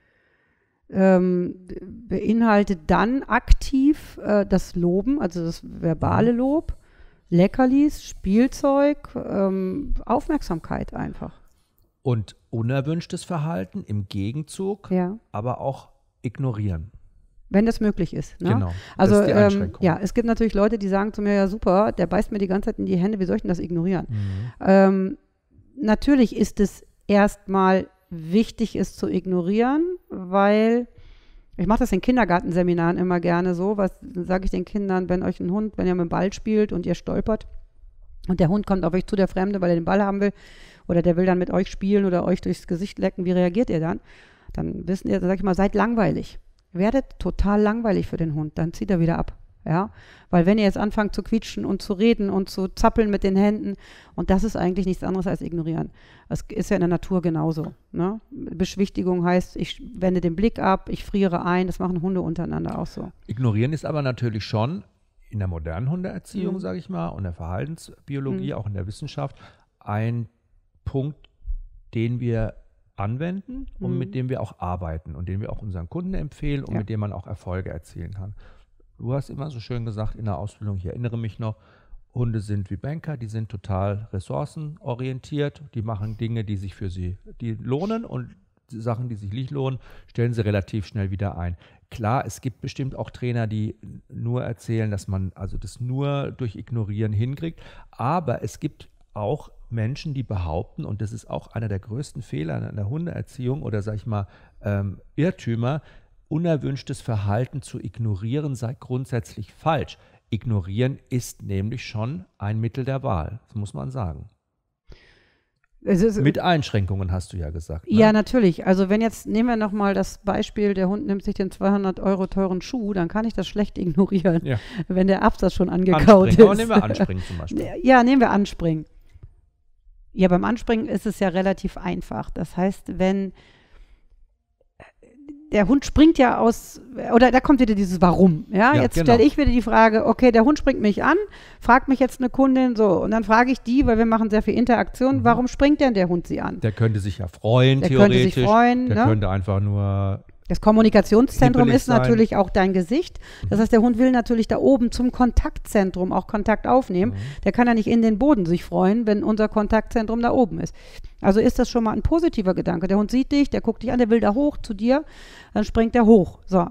Beinhaltet dann aktiv das Loben, also das verbale Lob, Leckerlis, Spielzeug, Aufmerksamkeit einfach. Und unerwünschtes Verhalten im Gegenzug, aber auch ignorieren. Wenn das möglich ist. Ne? Genau, also, das ist die Einschränkung. Es gibt natürlich Leute, die sagen zu mir, ja super, der beißt mir die ganze Zeit in die Hände, wie soll ich denn das ignorieren? Natürlich ist es erstmal wichtig, es zu ignorieren, weil ich mache das in Kindergartenseminaren immer gerne so, was sage ich den Kindern, wenn euch ein Hund, wenn ihr mit dem Ball spielt und ihr stolpert und der Hund kommt auf euch zu, der Fremde, weil er den Ball haben will oder der will dann mit euch spielen oder euch durchs Gesicht lecken, wie reagiert ihr dann? Dann wisst ihr, sag ich mal, seid langweilig. Werdet total langweilig für den Hund, dann zieht er wieder ab. Ja, weil wenn ihr jetzt anfangt zu quietschen und zu reden und zu zappeln mit den Händen, und das ist eigentlich nichts anderes als ignorieren. Das ist ja in der Natur genauso. Ne? Beschwichtigung heißt, ich wende den Blick ab, ich friere ein, das machen Hunde untereinander auch so. Ignorieren ist aber natürlich schon in der modernen Hundeerziehung, sage ich mal, und der Verhaltensbiologie, auch in der Wissenschaft, ein Punkt, den wir anwenden und mit dem wir auch arbeiten und den wir auch unseren Kunden empfehlen und mit dem man auch Erfolge erzielen kann. Du hast immer so schön gesagt in der Ausbildung, ich erinnere mich noch, Hunde sind wie Banker, die sind total ressourcenorientiert, die machen Dinge, die sich für sie lohnen und Sachen, die sich nicht lohnen, stellen sie relativ schnell wieder ein. Klar, es gibt bestimmt auch Trainer, die nur erzählen, dass man also das nur durch Ignorieren hinkriegt, aber es gibt auch Menschen, die behaupten, und das ist auch einer der größten Fehler in der Hundeerziehung oder sag ich mal Irrtümer, unerwünschtes Verhalten zu ignorieren sei grundsätzlich falsch. Ignorieren ist nämlich schon ein Mittel der Wahl, das muss man sagen. Mit Einschränkungen hast du ja gesagt. Ne? Ja, natürlich. Also wenn jetzt, nehmen wir nochmal das Beispiel, der Hund nimmt sich den 200 € teuren Schuh, dann kann ich das schlecht ignorieren, wenn der Absatz schon angekaut ist. Aber nehmen wir Anspringen zum Beispiel. Ja, nehmen wir Anspringen. Ja, beim Anspringen ist es ja relativ einfach. Das heißt, wenn der Hund springt ja aus, oder da kommt wieder dieses Warum. Ja, jetzt genau. stelle ich wieder die Frage, okay, der Hund springt mich an, fragt mich jetzt eine Kundin so, und dann frage ich die, weil wir machen sehr viel Interaktion, warum springt denn der Hund sie an? Der könnte sich ja freuen, Der theoretisch. könnte sich freuen, der ne? könnte einfach nur Das Kommunikationszentrum hibbelig ist natürlich auch dein Gesicht. Das heißt, der Hund will natürlich da oben zum Kontaktzentrum auch Kontakt aufnehmen. Der kann ja nicht in den Boden sich freuen, wenn unser Kontaktzentrum da oben ist. Also ist das schon mal ein positiver Gedanke. Der Hund sieht dich, der guckt dich an, der will da hoch zu dir, dann springt er hoch. So.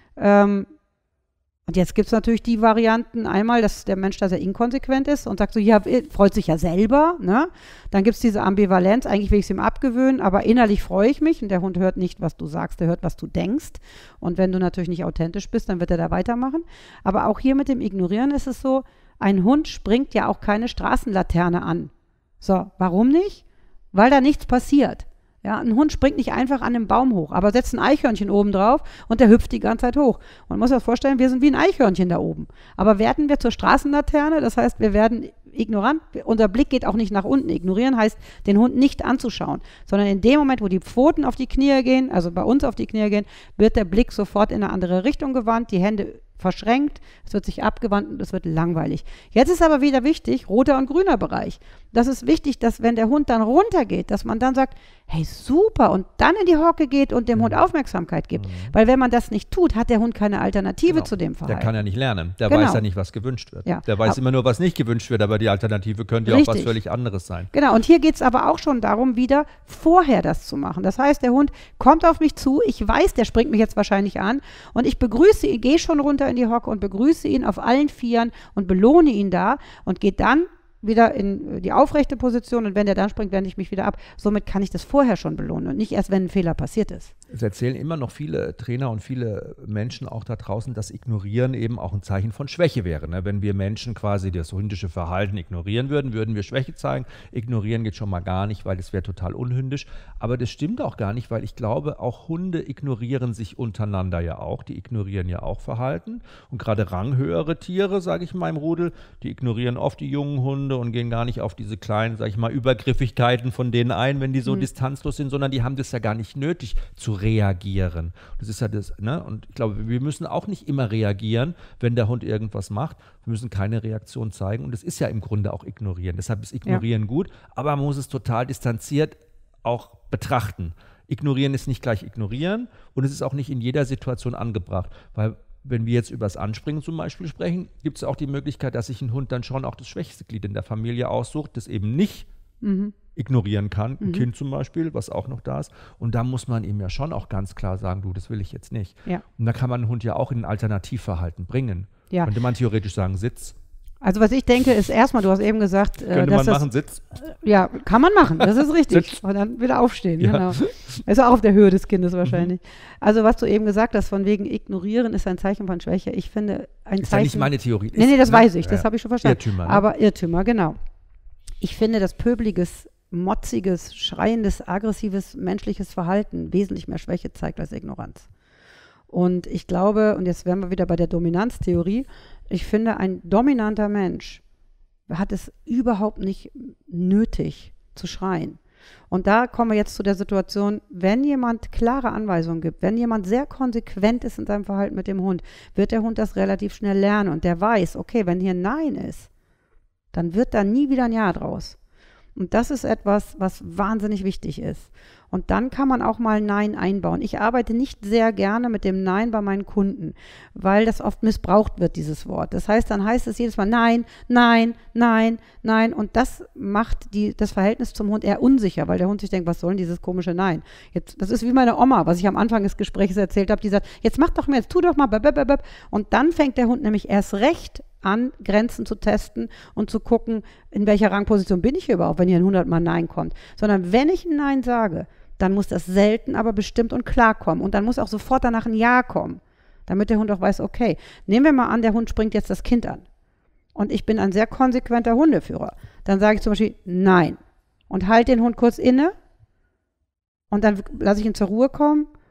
Und jetzt gibt es natürlich die Varianten, einmal, dass der Mensch da sehr inkonsequent ist und sagt so, ja, freut sich ja selber, ne? Dann gibt es diese Ambivalenz, eigentlich will ich es ihm abgewöhnen, aber innerlich freue ich mich und der Hund hört nicht, was du sagst, der hört, was du denkst. Und wenn du natürlich nicht authentisch bist, dann wird er da weitermachen. Aber auch hier mit dem Ignorieren ist es so, ein Hund springt ja auch keine Straßenlaterne an. So, warum nicht? Weil da nichts passiert. Ja, ein Hund springt nicht einfach an einem Baum hoch, aber setzt ein Eichhörnchen oben drauf und der hüpft die ganze Zeit hoch. Man muss sich vorstellen, wir sind wie ein Eichhörnchen da oben. Aber werden wir zur Straßenlaterne, das heißt, wir werden ignorant, unser Blick geht auch nicht nach unten. Ignorieren heißt, den Hund nicht anzuschauen, sondern in dem Moment, wo die Pfoten auf die Knie gehen, also bei uns auf die Knie gehen, wird der Blick sofort in eine andere Richtung gewandt, die Hände verschränkt, es wird sich abgewandt und es wird langweilig. Jetzt ist aber wieder wichtig, roter und grüner Bereich. Das ist wichtig, dass wenn der Hund dann runtergeht, dass man dann sagt, hey super, und dann in die Hocke geht und dem Hund Aufmerksamkeit gibt. Weil wenn man das nicht tut, hat der Hund keine Alternative zu dem Verhalten. Der kann ja nicht lernen. Der Genau. weiß ja nicht, was gewünscht wird. Ja. Der weiß immer nur, was nicht gewünscht wird, aber die Alternative könnte ja auch was völlig anderes sein. Genau, und hier geht es aber auch schon darum, wieder vorher das zu machen. Das heißt, der Hund kommt auf mich zu, ich weiß, der springt mich jetzt wahrscheinlich an und ich begrüße ihn, gehe schon runter in die Hocke und begrüße ihn auf allen Vieren und belohne ihn da und gehe dann wieder in die aufrechte Position und wenn der dann springt, wende ich mich wieder ab. Somit kann ich das vorher schon belohnen und nicht erst, wenn ein Fehler passiert ist. Es erzählen immer noch viele Trainer und viele Menschen auch da draußen, dass Ignorieren eben auch ein Zeichen von Schwäche wäre. Ne? Wenn wir Menschen quasi das hündische Verhalten ignorieren würden, würden wir Schwäche zeigen. Ignorieren geht schon mal gar nicht, weil das wäre total unhündisch. Aber das stimmt auch gar nicht, weil ich glaube, auch Hunde ignorieren sich untereinander ja auch. Die ignorieren ja auch Verhalten. Und gerade ranghöhere Tiere, sage ich mal im Rudel, die ignorieren oft die jungen Hunde und gehen gar nicht auf diese kleinen, sage ich mal, Übergriffigkeiten von denen ein, wenn die so distanzlos sind, sondern die haben das ja gar nicht nötig zu reagieren. Das ist ja das, ne? Und ich glaube, wir müssen auch nicht immer reagieren, wenn der Hund irgendwas macht. Wir müssen keine Reaktion zeigen und das ist ja im Grunde auch Ignorieren. Deshalb ist Ignorieren gut, aber man muss es total distanziert auch betrachten. Ignorieren ist nicht gleich Ignorieren und es ist auch nicht in jeder Situation angebracht, weil wenn wir jetzt über das Anspringen zum Beispiel sprechen, gibt es auch die Möglichkeit, dass sich ein Hund dann schon auch das schwächste Glied in der Familie aussucht, das eben nicht ignorieren kann. Ein Kind zum Beispiel, was auch noch da ist. Und da muss man ihm ja schon auch ganz klar sagen, du, das will ich jetzt nicht. Ja. Und da kann man einen Hund ja auch in ein Alternativverhalten bringen. Ja. Könnte man theoretisch sagen, Sitz. Also was ich denke, ist erstmal, du hast eben gesagt, Könnte dass man machen, Sitz. Ja, kann man machen, das ist richtig. Sitz. Und dann wieder aufstehen, Ja. genau. Ist auch auf der Höhe des Kindes wahrscheinlich. Also was du eben gesagt hast, von wegen Ignorieren ist ein Zeichen von Schwäche. Ich finde ein Ist Zeichen... ja nicht meine Theorie. Nee, das Ist, weiß ich, das ja. habe ich schon verstanden. Irrtümer, ne? Aber Irrtümer, genau. Ich finde, dass pöbeliges, motziges, schreiendes, aggressives, menschliches Verhalten wesentlich mehr Schwäche zeigt als Ignoranz. Und ich glaube, und jetzt wären wir wieder bei der Dominanztheorie, ich finde, ein dominanter Mensch hat es überhaupt nicht nötig zu schreien. Und da kommen wir jetzt zu der Situation, wenn jemand klare Anweisungen gibt, wenn jemand sehr konsequent ist in seinem Verhalten mit dem Hund, wird der Hund das relativ schnell lernen und der weiß, okay, wenn hier Nein ist, dann wird da nie wieder ein Ja draus. Und das ist etwas, was wahnsinnig wichtig ist. Und dann kann man auch mal Nein einbauen. Ich arbeite nicht sehr gerne mit dem Nein bei meinen Kunden, weil das oft missbraucht wird, dieses Wort. Das heißt, dann heißt es jedes Mal Nein, Nein, Nein, Nein. Und das macht das Verhältnis zum Hund eher unsicher, weil der Hund sich denkt, was soll denn dieses komische Nein? Jetzt, das ist wie meine Oma, was ich am Anfang des Gesprächs erzählt habe, die sagt, jetzt mach doch mal, jetzt tu doch mal, und dann fängt der Hund nämlich erst recht an, Grenzen zu testen und zu gucken, in welcher Rangposition bin ich hier überhaupt, wenn hier ein 100-mal Nein kommt. Sondern wenn ich ein Nein sage, dann muss das selten, aber bestimmt und klar kommen. Und dann muss auch sofort danach ein Ja kommen, damit der Hund auch weiß, okay, nehmen wir mal an, der Hund springt jetzt das Kind an. Und ich bin ein sehr konsequenter Hundeführer. Dann sage ich zum Beispiel Nein und halte den Hund kurz inne und dann lasse ich ihn zur Ruhe kommen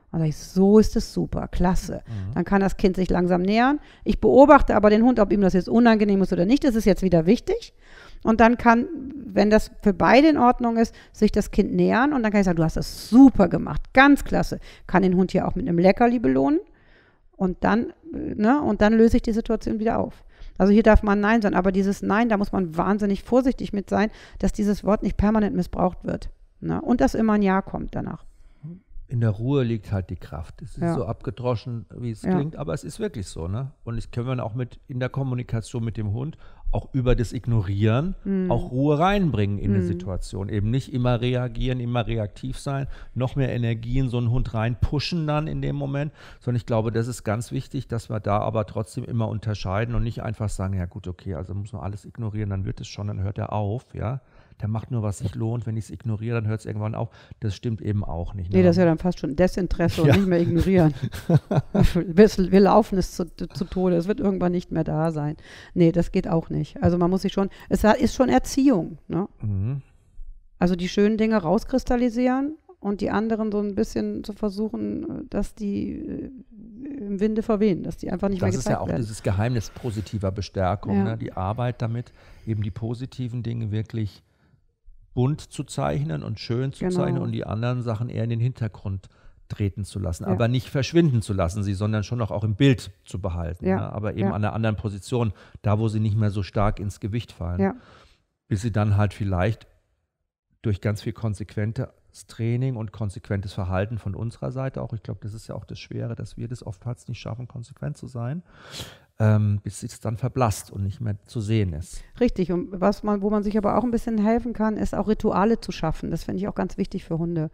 Dann sage ich, so ist es super, klasse. Dann kann das Kind sich langsam nähern. Ich beobachte aber den Hund, ob ihm das jetzt unangenehm ist oder nicht. Das ist jetzt wieder wichtig. Und dann kann, wenn das für beide in Ordnung ist, sich das Kind nähern. Und dann kann ich sagen, du hast das super gemacht, ganz klasse. Kann den Hund hier auch mit einem Leckerli belohnen. Und dann löse ich die Situation wieder auf. Also hier darf man Nein sein. Aber dieses Nein, da muss man wahnsinnig vorsichtig mit sein, dass dieses Wort nicht permanent missbraucht wird. Ne? Und dass immer ein Ja kommt danach. In der Ruhe liegt halt die Kraft. Es ist so abgedroschen, wie es klingt, aber es ist wirklich so, ne? Und das können wir auch in der Kommunikation mit dem Hund, auch über das Ignorieren, auch Ruhe reinbringen in eine Situation. Eben nicht immer reagieren, immer reaktiv sein, noch mehr Energie in so einen Hund reinpushen dann in dem Moment, sondern ich glaube, das ist ganz wichtig, dass wir da aber trotzdem immer unterscheiden und nicht einfach sagen, ja gut, okay, also muss man alles ignorieren, dann wird es schon, dann hört er auf, ja. Der macht nur, was sich lohnt. Wenn ich es ignoriere, dann hört es irgendwann auf. Das stimmt eben auch nicht. Ne? Nee, das ist ja dann fast schon Desinteresse und nicht mehr ignorieren. Wir laufen es zu Tode. Es wird irgendwann nicht mehr da sein. Nee, das geht auch nicht. Also man muss sich schon, es ist schon Erziehung. Ne? Also die schönen Dinge rauskristallisieren und die anderen so ein bisschen zu versuchen, dass die im Winde verwehen, dass die einfach nicht mehr gezeigt werden. Das ist ja auch dieses Geheimnis positiver Bestärkung. Ne? Die Arbeit damit, eben die positiven Dinge wirklich bunt zu zeichnen und schön zu zeichnen und die anderen Sachen eher in den Hintergrund treten zu lassen, aber nicht verschwinden zu lassen, sondern schon auch im Bild zu behalten, ne? Aber eben an einer anderen Position, da wo sie nicht mehr so stark ins Gewicht fallen, bis sie dann halt vielleicht durch ganz viel konsequentes Training und konsequentes Verhalten von unserer Seite auch, ich glaube, das ist ja auch das Schwere, dass wir das oftmals nicht schaffen, konsequent zu sein, bis es dann verblasst und nicht mehr zu sehen ist. Richtig, und wo man sich aber auch ein bisschen helfen kann, ist auch Rituale zu schaffen. Das finde ich auch ganz wichtig für Hunde.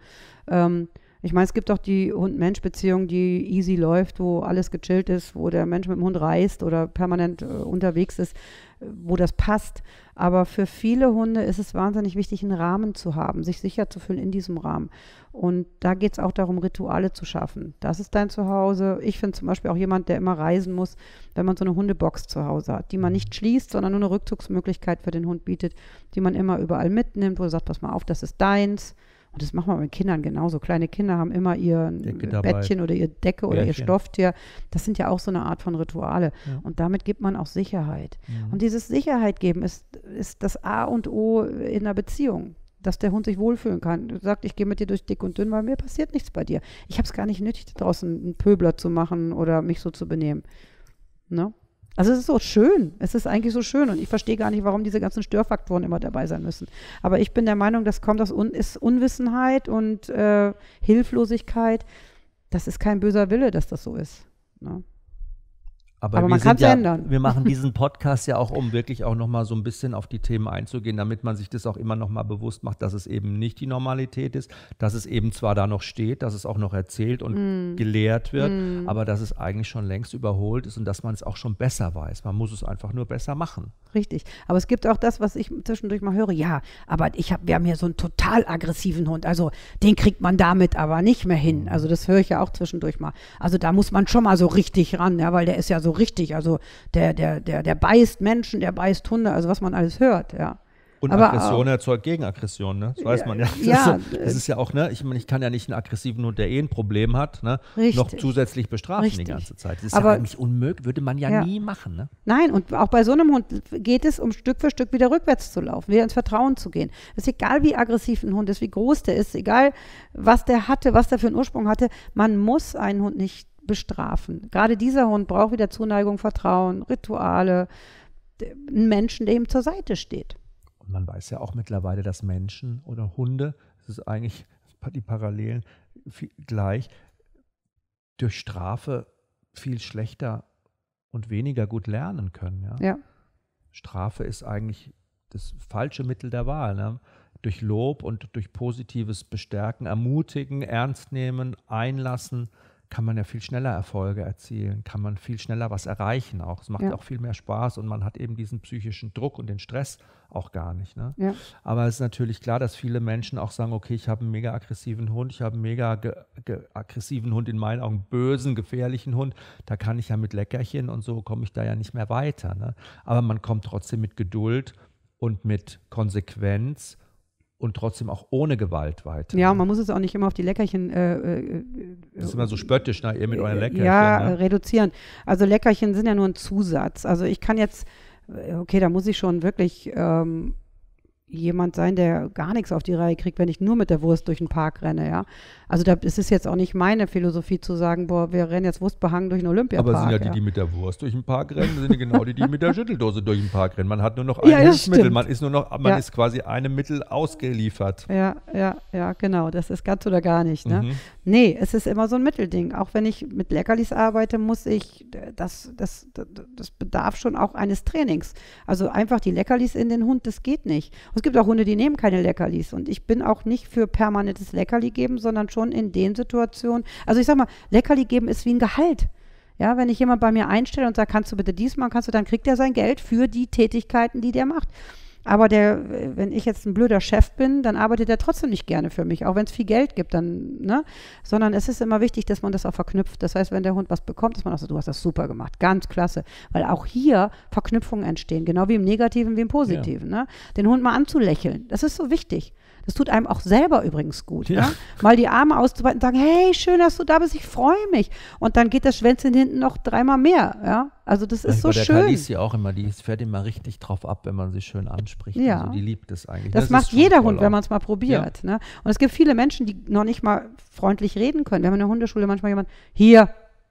Ich meine, es gibt auch die Hund-Mensch-Beziehung, die easy läuft, wo alles gechillt ist, wo der Mensch mit dem Hund reist oder permanent unterwegs ist, wo das passt. Aber für viele Hunde ist es wahnsinnig wichtig, einen Rahmen zu haben, sich sicher zu fühlen in diesem Rahmen. Und da geht es auch darum, Rituale zu schaffen. Das ist dein Zuhause. Ich finde zum Beispiel auch jemand, der immer reisen muss, wenn man so eine Hundebox zu Hause hat, die man nicht schließt, sondern nur eine Rückzugsmöglichkeit für den Hund bietet, die man immer überall mitnimmt, wo du sagst, pass mal auf, das ist deins. Und das machen wir mit Kindern genauso. Kleine Kinder haben immer ihr Bettchen oder ihr Decke oder ihr Stofftier. Das sind ja auch so eine Art von Rituale. Ja. Und damit gibt man auch Sicherheit. Und dieses Sicherheit geben ist das A und O in einer Beziehung, dass der Hund sich wohlfühlen kann. Du sagst, ich gehe mit dir durch dick und dünn, weil mir passiert nichts bei dir. Ich habe es gar nicht nötig, draußen einen Pöbler zu machen oder mich so zu benehmen. Ne? Also es ist so schön, es ist eigentlich so schön und ich verstehe gar nicht, warum diese ganzen Störfaktoren immer dabei sein müssen. Aber ich bin der Meinung, das ist Unwissenheit und Hilflosigkeit. Das ist kein böser Wille, dass das so ist. Ne? Aber man kann es ändern. Wir machen diesen Podcast ja auch, um wirklich auch nochmal so ein bisschen auf die Themen einzugehen, damit man sich das auch immer nochmal bewusst macht, dass es eben nicht die Normalität ist, dass es eben zwar da noch steht, dass es auch noch erzählt und gelehrt wird, aber dass es eigentlich schon längst überholt ist und dass man es auch schon besser weiß. Man muss es einfach nur besser machen. Richtig. Aber es gibt auch das, was ich zwischendurch mal höre. Ja, aber wir haben hier so einen total aggressiven Hund. Also den kriegt man damit aber nicht mehr hin. Also das höre ich ja auch zwischendurch mal. Also da muss man schon mal so richtig ran, ja, weil der ist ja so richtig. Also der beißt Menschen, der beißt Hunde, also was man alles hört, ja. Und aber Aggression erzeugt Gegenaggression, ne? Das weiß man ja. Das ist ja auch, ne? Ich meine, ich kann ja nicht einen aggressiven Hund, der ein Problem hat, ne? Noch zusätzlich bestrafen die ganze Zeit. Das ist ja eigentlich unmöglich, würde man ja nie machen, ne? Nein, und auch bei so einem Hund geht es, um Stück für Stück wieder rückwärts zu laufen, wieder ins Vertrauen zu gehen. Es ist egal, wie aggressiv ein Hund ist, wie groß der ist, egal, was der hatte, was der für einen Ursprung hatte, man muss einen Hund nicht bestrafen. Gerade dieser Hund braucht wieder Zuneigung, Vertrauen, Rituale, einen Menschen, der ihm zur Seite steht. Und man weiß ja auch mittlerweile, dass Menschen oder Hunde, das ist eigentlich die Parallelen gleich, durch Strafe viel schlechter und weniger gut lernen können. Ja? Strafe ist eigentlich das falsche Mittel der Wahl. Ne? Durch Lob und durch positives Bestärken, Ermutigen, Ernst nehmen, einlassen, kann man ja viel schneller Erfolge erzielen, kann man viel schneller was erreichen auch. Es macht auch viel mehr Spaß und man hat eben diesen psychischen Druck und den Stress auch gar nicht. Ne? Ja. Aber es ist natürlich klar, dass viele Menschen auch sagen, okay, ich habe einen mega aggressiven Hund, ich habe einen mega aggressiven Hund, in meinen Augen bösen, gefährlichen Hund, da kann ich ja mit Leckerchen und so komme ich da ja nicht mehr weiter. Ne? Aber man kommt trotzdem mit Geduld und mit Konsequenz und trotzdem auch ohne Gewalt weiter. Ja, man muss es auch nicht immer auf die Leckerchen das ist immer so spöttisch, ne? Ihr mit euren Leckerchen. Ja, ne? reduzieren. Also Leckerchen sind ja nur ein Zusatz. Also ich kann jetzt, okay, da muss ich schon wirklich jemand sein, der gar nichts auf die Reihe kriegt, wenn ich nur mit der Wurst durch den Park renne, ja. Also da ist es jetzt auch nicht meine Philosophie zu sagen, boah, wir rennen jetzt wurstbehangen durch den Olympiapark. Aber sind ja die mit der Wurst durch den Park rennen, sind ja genau die mit der Schütteldose durch den Park rennen. Man hat nur noch ein Hilfsmittel, man ist quasi einem Mittel ausgeliefert. Ja, genau, das ist ganz oder gar nicht, ne? Nee, es ist immer so ein Mittelding. Auch wenn ich mit Leckerlis arbeite, muss ich, das bedarf schon auch eines Trainings. Also einfach die Leckerlis in den Hund, das geht nicht. Und es gibt auch Hunde, die nehmen keine Leckerlis. Und ich bin auch nicht für permanentes Leckerli geben, sondern schon in den Situationen. Also ich sag mal, Leckerli geben ist wie ein Gehalt. Ja, wenn ich jemand bei mir einstelle und sage, kannst du bitte dies machen, dann kriegt er sein Geld für die Tätigkeiten, die der macht. Aber wenn ich jetzt ein blöder Chef bin, dann arbeitet er trotzdem nicht gerne für mich, auch wenn es viel Geld gibt, dann, ne? Sondern es ist immer wichtig, dass man das auch verknüpft. Das heißt, wenn der Hund was bekommt, dass man auch sagt, du hast das super gemacht, ganz klasse. Weil auch hier Verknüpfungen entstehen, genau wie im Negativen, wie im Positiven. Ja. Ne? Den Hund mal anzulächeln, das ist so wichtig. Das tut einem auch selber übrigens gut. Ja. Ne? Mal die Arme auszuweiten und sagen, hey, schön, dass du da bist, ich freue mich. Und dann geht das Schwänzchen hinten noch 3-mal mehr. Ja? Also das ist so schön. Der Kalisi auch immer, die fährt immer richtig drauf ab, wenn man sie schön anspricht. Ja. Also die liebt es eigentlich. Das macht jeder Hund, wenn man es mal probiert. Ja. Ne? Und es gibt viele Menschen, die noch nicht mal freundlich reden können. Wir haben in der Hundeschule manchmal jemanden, hier,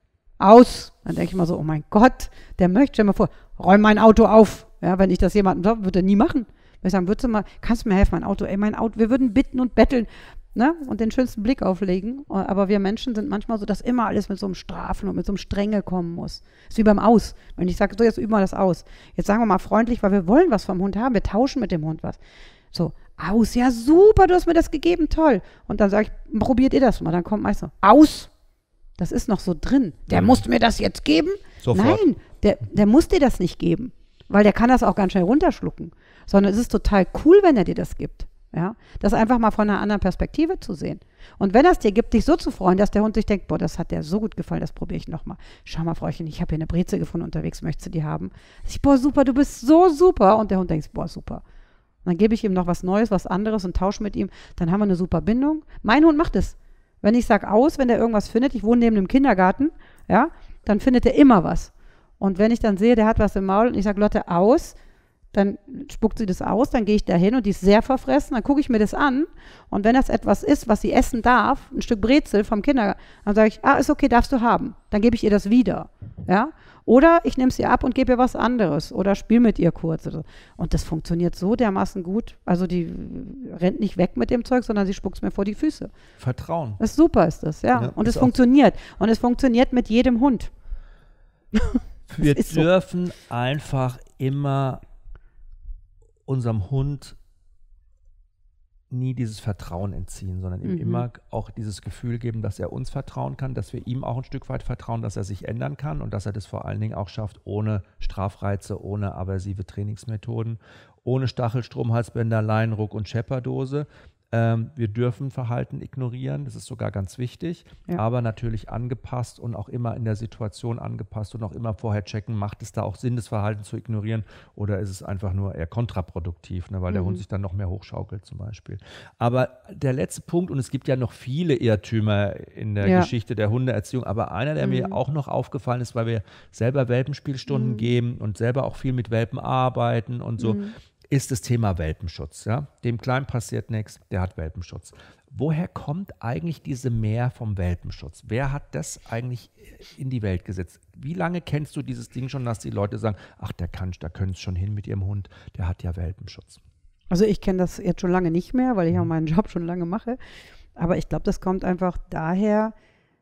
aus. Dann denke ich mal so, oh mein Gott, der möchte, stell mal vor, räum mein Auto auf. Ja, wenn ich das jemandem sage, würde er nie machen. Wenn ich sagen, kannst du mir helfen, mein Auto, wir würden bitten und betteln, ne? Und den schönsten Blick auflegen. Aber wir Menschen sind manchmal so, dass immer alles mit so einem Strafen und mit so einem Strenge kommen muss. Das ist wie beim Aus. Wenn ich sage, so, jetzt üben wir das aus. Jetzt sagen wir mal freundlich, weil wir wollen was vom Hund haben. Wir tauschen mit dem Hund was. So, aus, ja super, du hast mir das gegeben, toll. Und dann sage ich, probiert ihr das mal. Dann kommt meist so, aus. Das ist noch so drin. Der musste mir das jetzt geben? Sofort. Nein, der muss dir das nicht geben. Weil der kann das auch ganz schnell runterschlucken. Sondern es ist total cool, wenn er dir das gibt. Ja? Das einfach mal von einer anderen Perspektive zu sehen. Und wenn er es dir gibt, dich so zu freuen, dass der Hund sich denkt, boah, das hat dir so gut gefallen, das probiere ich nochmal. Schau mal, Frauchen, ich habe hier eine Breze gefunden unterwegs, möchtest du die haben? Ich, boah, super, du bist so super. Und der Hund denkt, boah, super. Und dann gebe ich ihm noch was Neues, was anderes und tausche mit ihm. Dann haben wir eine super Bindung. Mein Hund macht es. Wenn ich sage aus, wenn der irgendwas findet, ich wohne neben dem Kindergarten, ja, dann findet er immer was. Und wenn ich dann sehe, der hat was im Maul und ich sage, Lotte, aus, dann spuckt sie das aus, dann gehe ich da hin und die ist sehr verfressen, dann gucke ich mir das an und wenn das etwas ist, was sie essen darf, ein Stück Brezel vom Kindergarten, dann sage ich, ist okay, darfst du haben. Dann gebe ich ihr das wieder, ja. Oder ich nehme es ihr ab und gebe ihr was anderes oder spiele mit ihr kurz. Oder so. Und das funktioniert so dermaßen gut, also die rennt nicht weg mit dem Zeug, sondern sie spuckt es mir vor die Füße. Vertrauen. Das ist super, ist das, ja. Und es funktioniert. Und es funktioniert mit jedem Hund. Wir dürfen einfach immer unserem Hund nie dieses Vertrauen entziehen, sondern ihm immer auch dieses Gefühl geben, dass er uns vertrauen kann, dass wir ihm auch ein Stück weit vertrauen, dass er sich ändern kann und dass er das vor allen Dingen auch schafft, ohne Strafreize, ohne aversive Trainingsmethoden, ohne Stachel, Stromhalsbänder, Leinenruck und Schepperdose. Wir dürfen Verhalten ignorieren, das ist sogar ganz wichtig, aber natürlich angepasst und auch immer in der Situation angepasst und auch immer vorher checken, macht es da auch Sinn, das Verhalten zu ignorieren oder ist es einfach nur eher kontraproduktiv, ne, weil der Hund sich dann noch mehr hochschaukelt zum Beispiel. Aber der letzte Punkt, und es gibt ja noch viele Irrtümer in der Geschichte der Hundeerziehung, aber einer, der mir auch noch aufgefallen ist, weil wir selber Welpenspielstunden geben und selber auch viel mit Welpen arbeiten und so, ist das Thema Welpenschutz. Ja? Dem Kleinen passiert nichts, der hat Welpenschutz. Woher kommt eigentlich diese Mehr vom Welpenschutz? Wer hat das eigentlich in die Welt gesetzt? Wie lange kennst du dieses Ding schon, dass die Leute sagen, ach, da können es schon hin mit ihrem Hund, der hat ja Welpenschutz? Also ich kenne das jetzt schon lange nicht mehr, weil ich ja meinen Job schon lange mache. Aber ich glaube, das kommt einfach daher,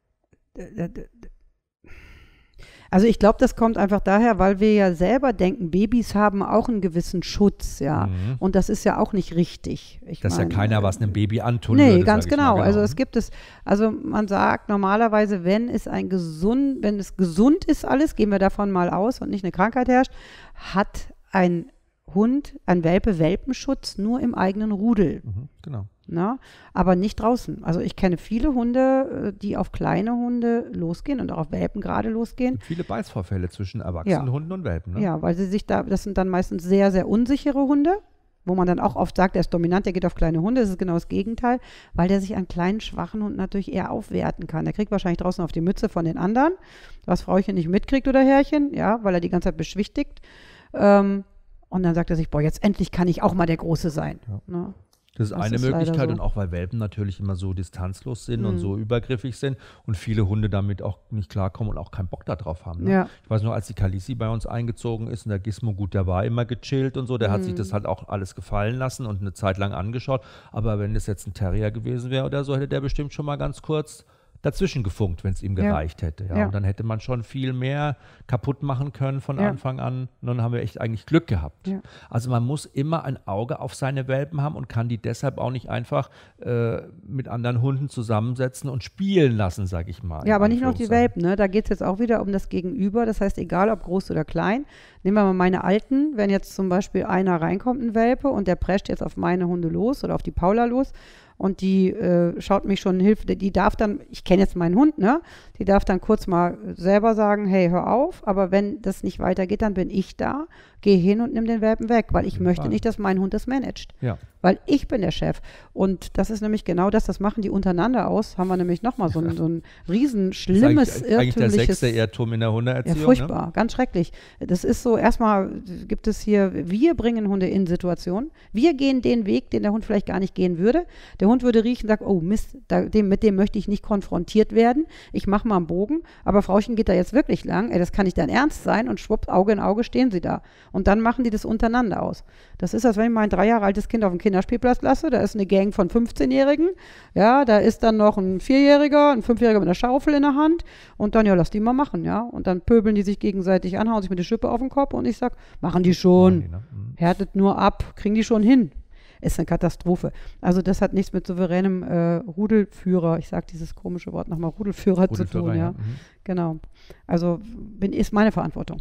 weil wir ja selber denken, Babys haben auch einen gewissen Schutz, ja. Und das ist ja auch nicht richtig. Dass ja keiner was einem Baby antun würde. Nee, ganz genau. Also man sagt normalerweise, wenn es gesund ist alles, gehen wir davon mal aus und nicht eine Krankheit herrscht, hat ein Hund, ein Welpe, Welpenschutz nur im eigenen Rudel. Genau. Na, aber nicht draußen. Also ich kenne viele Hunde, die auf kleine Hunde losgehen und auch auf Welpen gerade losgehen. Und viele Beißvorfälle zwischen erwachsenen Hunden und Welpen. Ne? Ja, weil das sind dann meistens sehr, sehr unsichere Hunde. wo man dann auch oft sagt, der ist dominant, der geht auf kleine Hunde. Das ist genau das Gegenteil, weil der sich an kleinen, schwachen Hunden natürlich eher aufwerten kann. Der kriegt wahrscheinlich draußen auf die Mütze von den anderen, was Frauchen nicht mitkriegt oder Herrchen, ja, weil er die ganze Zeit beschwichtigt. Und dann sagt er sich, boah, jetzt endlich kann ich auch mal der Große sein. Ja. Ne? Das ist eine Möglichkeit so. Und auch weil Welpen natürlich immer so distanzlos sind und so übergriffig sind und viele Hunde damit auch nicht klarkommen und auch keinen Bock darauf haben. Ne? Ja. Ich weiß noch, als die Kalisi bei uns eingezogen ist und der Gizmo, gut, der war immer gechillt und so, der hat sich das halt auch alles gefallen lassen und eine Zeit lang angeschaut. Aber wenn das jetzt ein Terrier gewesen wäre oder so, hätte der bestimmt schon mal ganz kurz dazwischen gefunkt, wenn es ihm gereicht hätte. Ja? Und dann hätte man schon viel mehr kaputt machen können von Anfang an. Und dann haben wir echt eigentlich Glück gehabt. Ja. Also man muss immer ein Auge auf seine Welpen haben und kann die deshalb auch nicht einfach mit anderen Hunden zusammensetzen und spielen lassen, sage ich mal. Ja, aber nicht nur die Welpen. Ne? Da geht es jetzt auch wieder um das Gegenüber. Das heißt, egal ob groß oder klein. Nehmen wir mal meine Alten. Wenn jetzt zum Beispiel einer reinkommt, ein Welpe, und der prescht jetzt auf meine Hunde los oder auf die Paula los, und die schaut mich schon, die darf dann, ich kenne jetzt meinen Hund, ne? Die darf dann kurz mal selber sagen, hey, hör auf, aber wenn das nicht weitergeht, dann bin ich da, geh hin und nimm den Welpen weg, weil ich möchte nicht, dass mein Hund das managt. Ja. Weil ich bin der Chef. Und das ist nämlich genau das machen die untereinander aus, haben wir nämlich nochmal so ein riesen schlimmes, irrtümliches... Eigentlich der 6. Irrtum in der Hundeerziehung. Ja, furchtbar, ne? Ganz schrecklich. Das ist so, erstmal gibt es hier, wir bringen Hunde in Situationen, wir gehen den Weg, den der Hund vielleicht gar nicht gehen würde. Der Hund würde riechen und sagt, oh Mist, mit dem möchte ich nicht konfrontiert werden. Ich mache mal einen Bogen, aber Frauchen geht da jetzt wirklich lang. Ey, das kann nicht dein Ernst sein. Und schwupp, Auge in Auge stehen sie da. Und dann machen die das untereinander aus. Das ist, als wenn ich mein 3 Jahre altes Kind auf den Kinderspielplatz lasse. Da ist eine Gang von 15-Jährigen. Ja, da ist dann noch ein 4-Jähriger, ein 5-Jähriger mit einer Schaufel in der Hand. Und dann, ja, lass die mal machen, ja. Und dann pöbeln die sich gegenseitig an, hauen sich mit der Schippe auf den Kopf. Und ich sag, machen die schon. Härtet nur ab, kriegen die schon hin. Ist eine Katastrophe. Also das hat nichts mit souveränem Rudelführer, ich sage dieses komische Wort nochmal, Rudelführer zu tun. Ja. Genau. Also ist meine Verantwortung.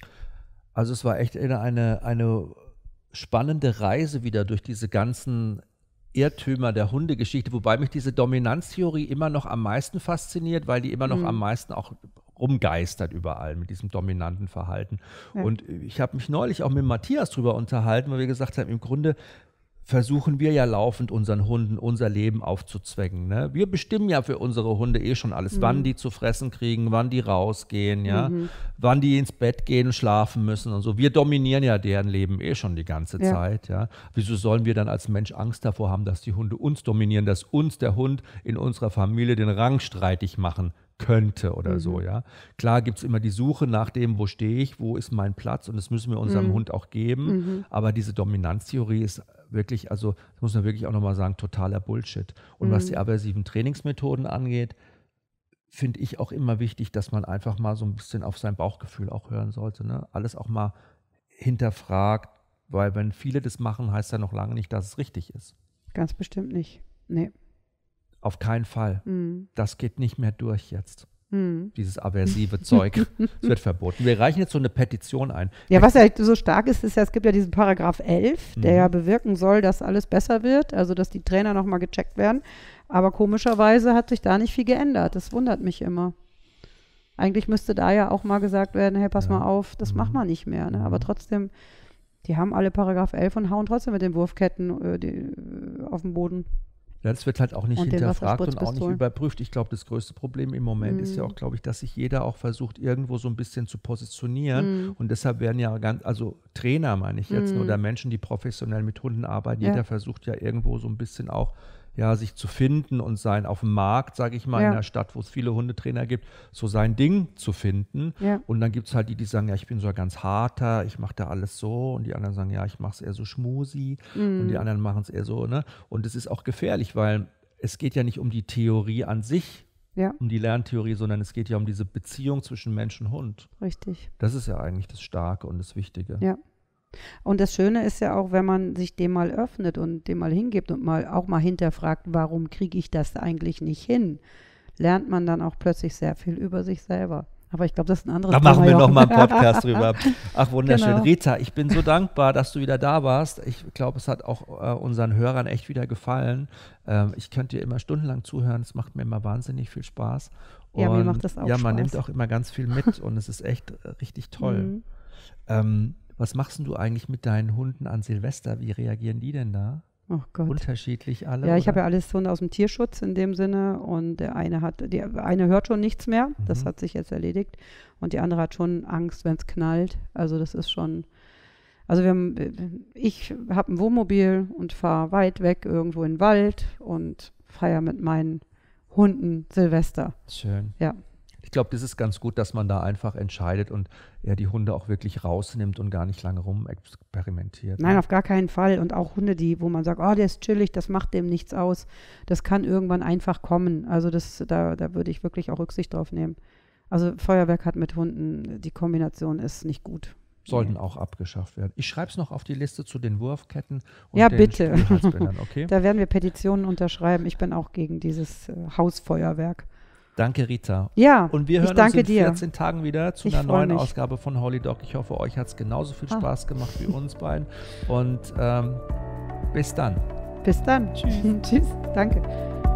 Also es war echt eine spannende Reise wieder durch diese ganzen Irrtümer der Hundegeschichte, wobei mich diese Dominanztheorie immer noch am meisten fasziniert, weil die immer noch am meisten auch rumgeistert überall mit diesem dominanten Verhalten. Ja. Und ich habe mich neulich auch mit Matthias drüber unterhalten, weil wir gesagt haben, im Grunde versuchen wir ja laufend unseren Hunden unser Leben aufzuzwängen. Ne? Wir bestimmen ja für unsere Hunde eh schon alles, wann die zu fressen kriegen, wann die rausgehen, ja, wann die ins Bett gehen und schlafen müssen und so. Wir dominieren ja deren Leben eh schon die ganze Zeit. Ja. Wieso sollen wir dann als Mensch Angst davor haben, dass die Hunde uns dominieren, dass uns der Hund in unserer Familie den Rang streitig machen könnte oder so, ja. Klar gibt es immer die Suche nach dem, wo stehe ich, wo ist mein Platz, und das müssen wir unserem Hund auch geben, aber diese Dominanztheorie ist wirklich, also das muss man wirklich auch nochmal sagen, totaler Bullshit. Und was die aversiven Trainingsmethoden angeht, finde ich auch immer wichtig, dass man einfach mal so ein bisschen auf sein Bauchgefühl auch hören sollte, ne? Alles auch mal hinterfragt, weil wenn viele das machen, heißt ja noch lange nicht, dass es richtig ist. Ganz bestimmt nicht, nee. Auf keinen Fall. Das geht nicht mehr durch jetzt. Dieses aversive Zeug. Es wird verboten. Wir reichen jetzt so eine Petition ein. Ja, was ja so stark ist, ist ja, es gibt ja diesen Paragraph 11, der ja bewirken soll, dass alles besser wird, also dass die Trainer nochmal gecheckt werden. Aber komischerweise hat sich da nicht viel geändert. Das wundert mich immer. Eigentlich müsste da ja auch mal gesagt werden, hey, pass mal auf, das macht man nicht mehr. Ne? Aber trotzdem, die haben alle Paragraph 11 und hauen trotzdem mit den Wurfketten auf den Boden. Ja, das wird halt auch nicht hinterfragt und auch nicht überprüft. Ich glaube, das größte Problem im Moment ist ja auch, glaube ich, dass sich jeder auch versucht, irgendwo so ein bisschen zu positionieren. Und deshalb werden ja also Trainer, meine ich jetzt, oder Menschen, die professionell mit Hunden arbeiten, jeder versucht ja irgendwo so ein bisschen auch, ja, sich zu finden und sein auf dem Markt, sage ich mal, in einer Stadt, wo es viele Hundetrainer gibt, so sein Ding zu finden. Ja. Und dann gibt es halt die sagen, ja, ich bin so ein ganz harter, ich mache da alles so. Und die anderen sagen, ja, ich mache es eher so schmusi. Und die anderen machen es eher so, ne? Und es ist auch gefährlich, weil es geht ja nicht um die Theorie an sich, um die Lerntheorie, sondern es geht ja um diese Beziehung zwischen Mensch und Hund. Richtig. Das ist ja eigentlich das Starke und das Wichtige. Ja. Und das Schöne ist ja auch, wenn man sich dem mal öffnet und dem mal hingibt und auch mal hinterfragt, warum kriege ich das eigentlich nicht hin, lernt man dann auch plötzlich sehr viel über sich selber. Aber ich glaube, das ist ein anderes Thema. Da machen wir nochmal einen Podcast drüber. Ach, wunderschön. Genau. Rita, ich bin so dankbar, dass du wieder da warst. Ich glaube, es hat auch unseren Hörern echt wieder gefallen. Ich könnte dir immer stundenlang zuhören. Es macht mir immer wahnsinnig viel Spaß. Und ja, mir macht das auch Spaß. Ja, man nimmt auch immer ganz viel mit und es ist echt richtig toll. Was machst denn du eigentlich mit deinen Hunden an Silvester? Wie reagieren die denn da? Oh Gott. Unterschiedlich alle? Ja, ich habe oder? ja alles Hunde aus dem Tierschutz in dem Sinne und der eine hört schon nichts mehr, das hat sich jetzt erledigt und die andere hat schon Angst, wenn es knallt. Also das ist schon, also ich habe ein Wohnmobil und fahre weit weg irgendwo in den Wald und feiere mit meinen Hunden Silvester. Schön. Ja. Ich glaube, das ist ganz gut, dass man da einfach entscheidet und die Hunde auch wirklich rausnimmt und gar nicht lange rumexperimentiert. Nein, auf gar keinen Fall. Und auch Hunde, wo man sagt, oh, der ist chillig, das macht dem nichts aus. Das kann irgendwann einfach kommen. Also da würde ich wirklich auch Rücksicht drauf nehmen. Also Feuerwerk hat mit Hunden, die Kombination ist nicht gut. Sollten auch abgeschafft werden. Ich schreibe es noch auf die Liste zu den Wurfketten und Ja, den bitte. Spielhalsbändern, okay? Da werden wir Petitionen unterschreiben. Ich bin auch gegen dieses Hausfeuerwerk. Danke, Rita. Ja, und wir ich hören danke uns in dir. 14 Tagen wieder zu Ich einer freu neuen mich. Ausgabe von Holy Dog. Ich hoffe, euch hat es genauso viel Spaß gemacht wie uns beiden. Und bis dann. Bis dann. Tschüss. Tschüss. Danke.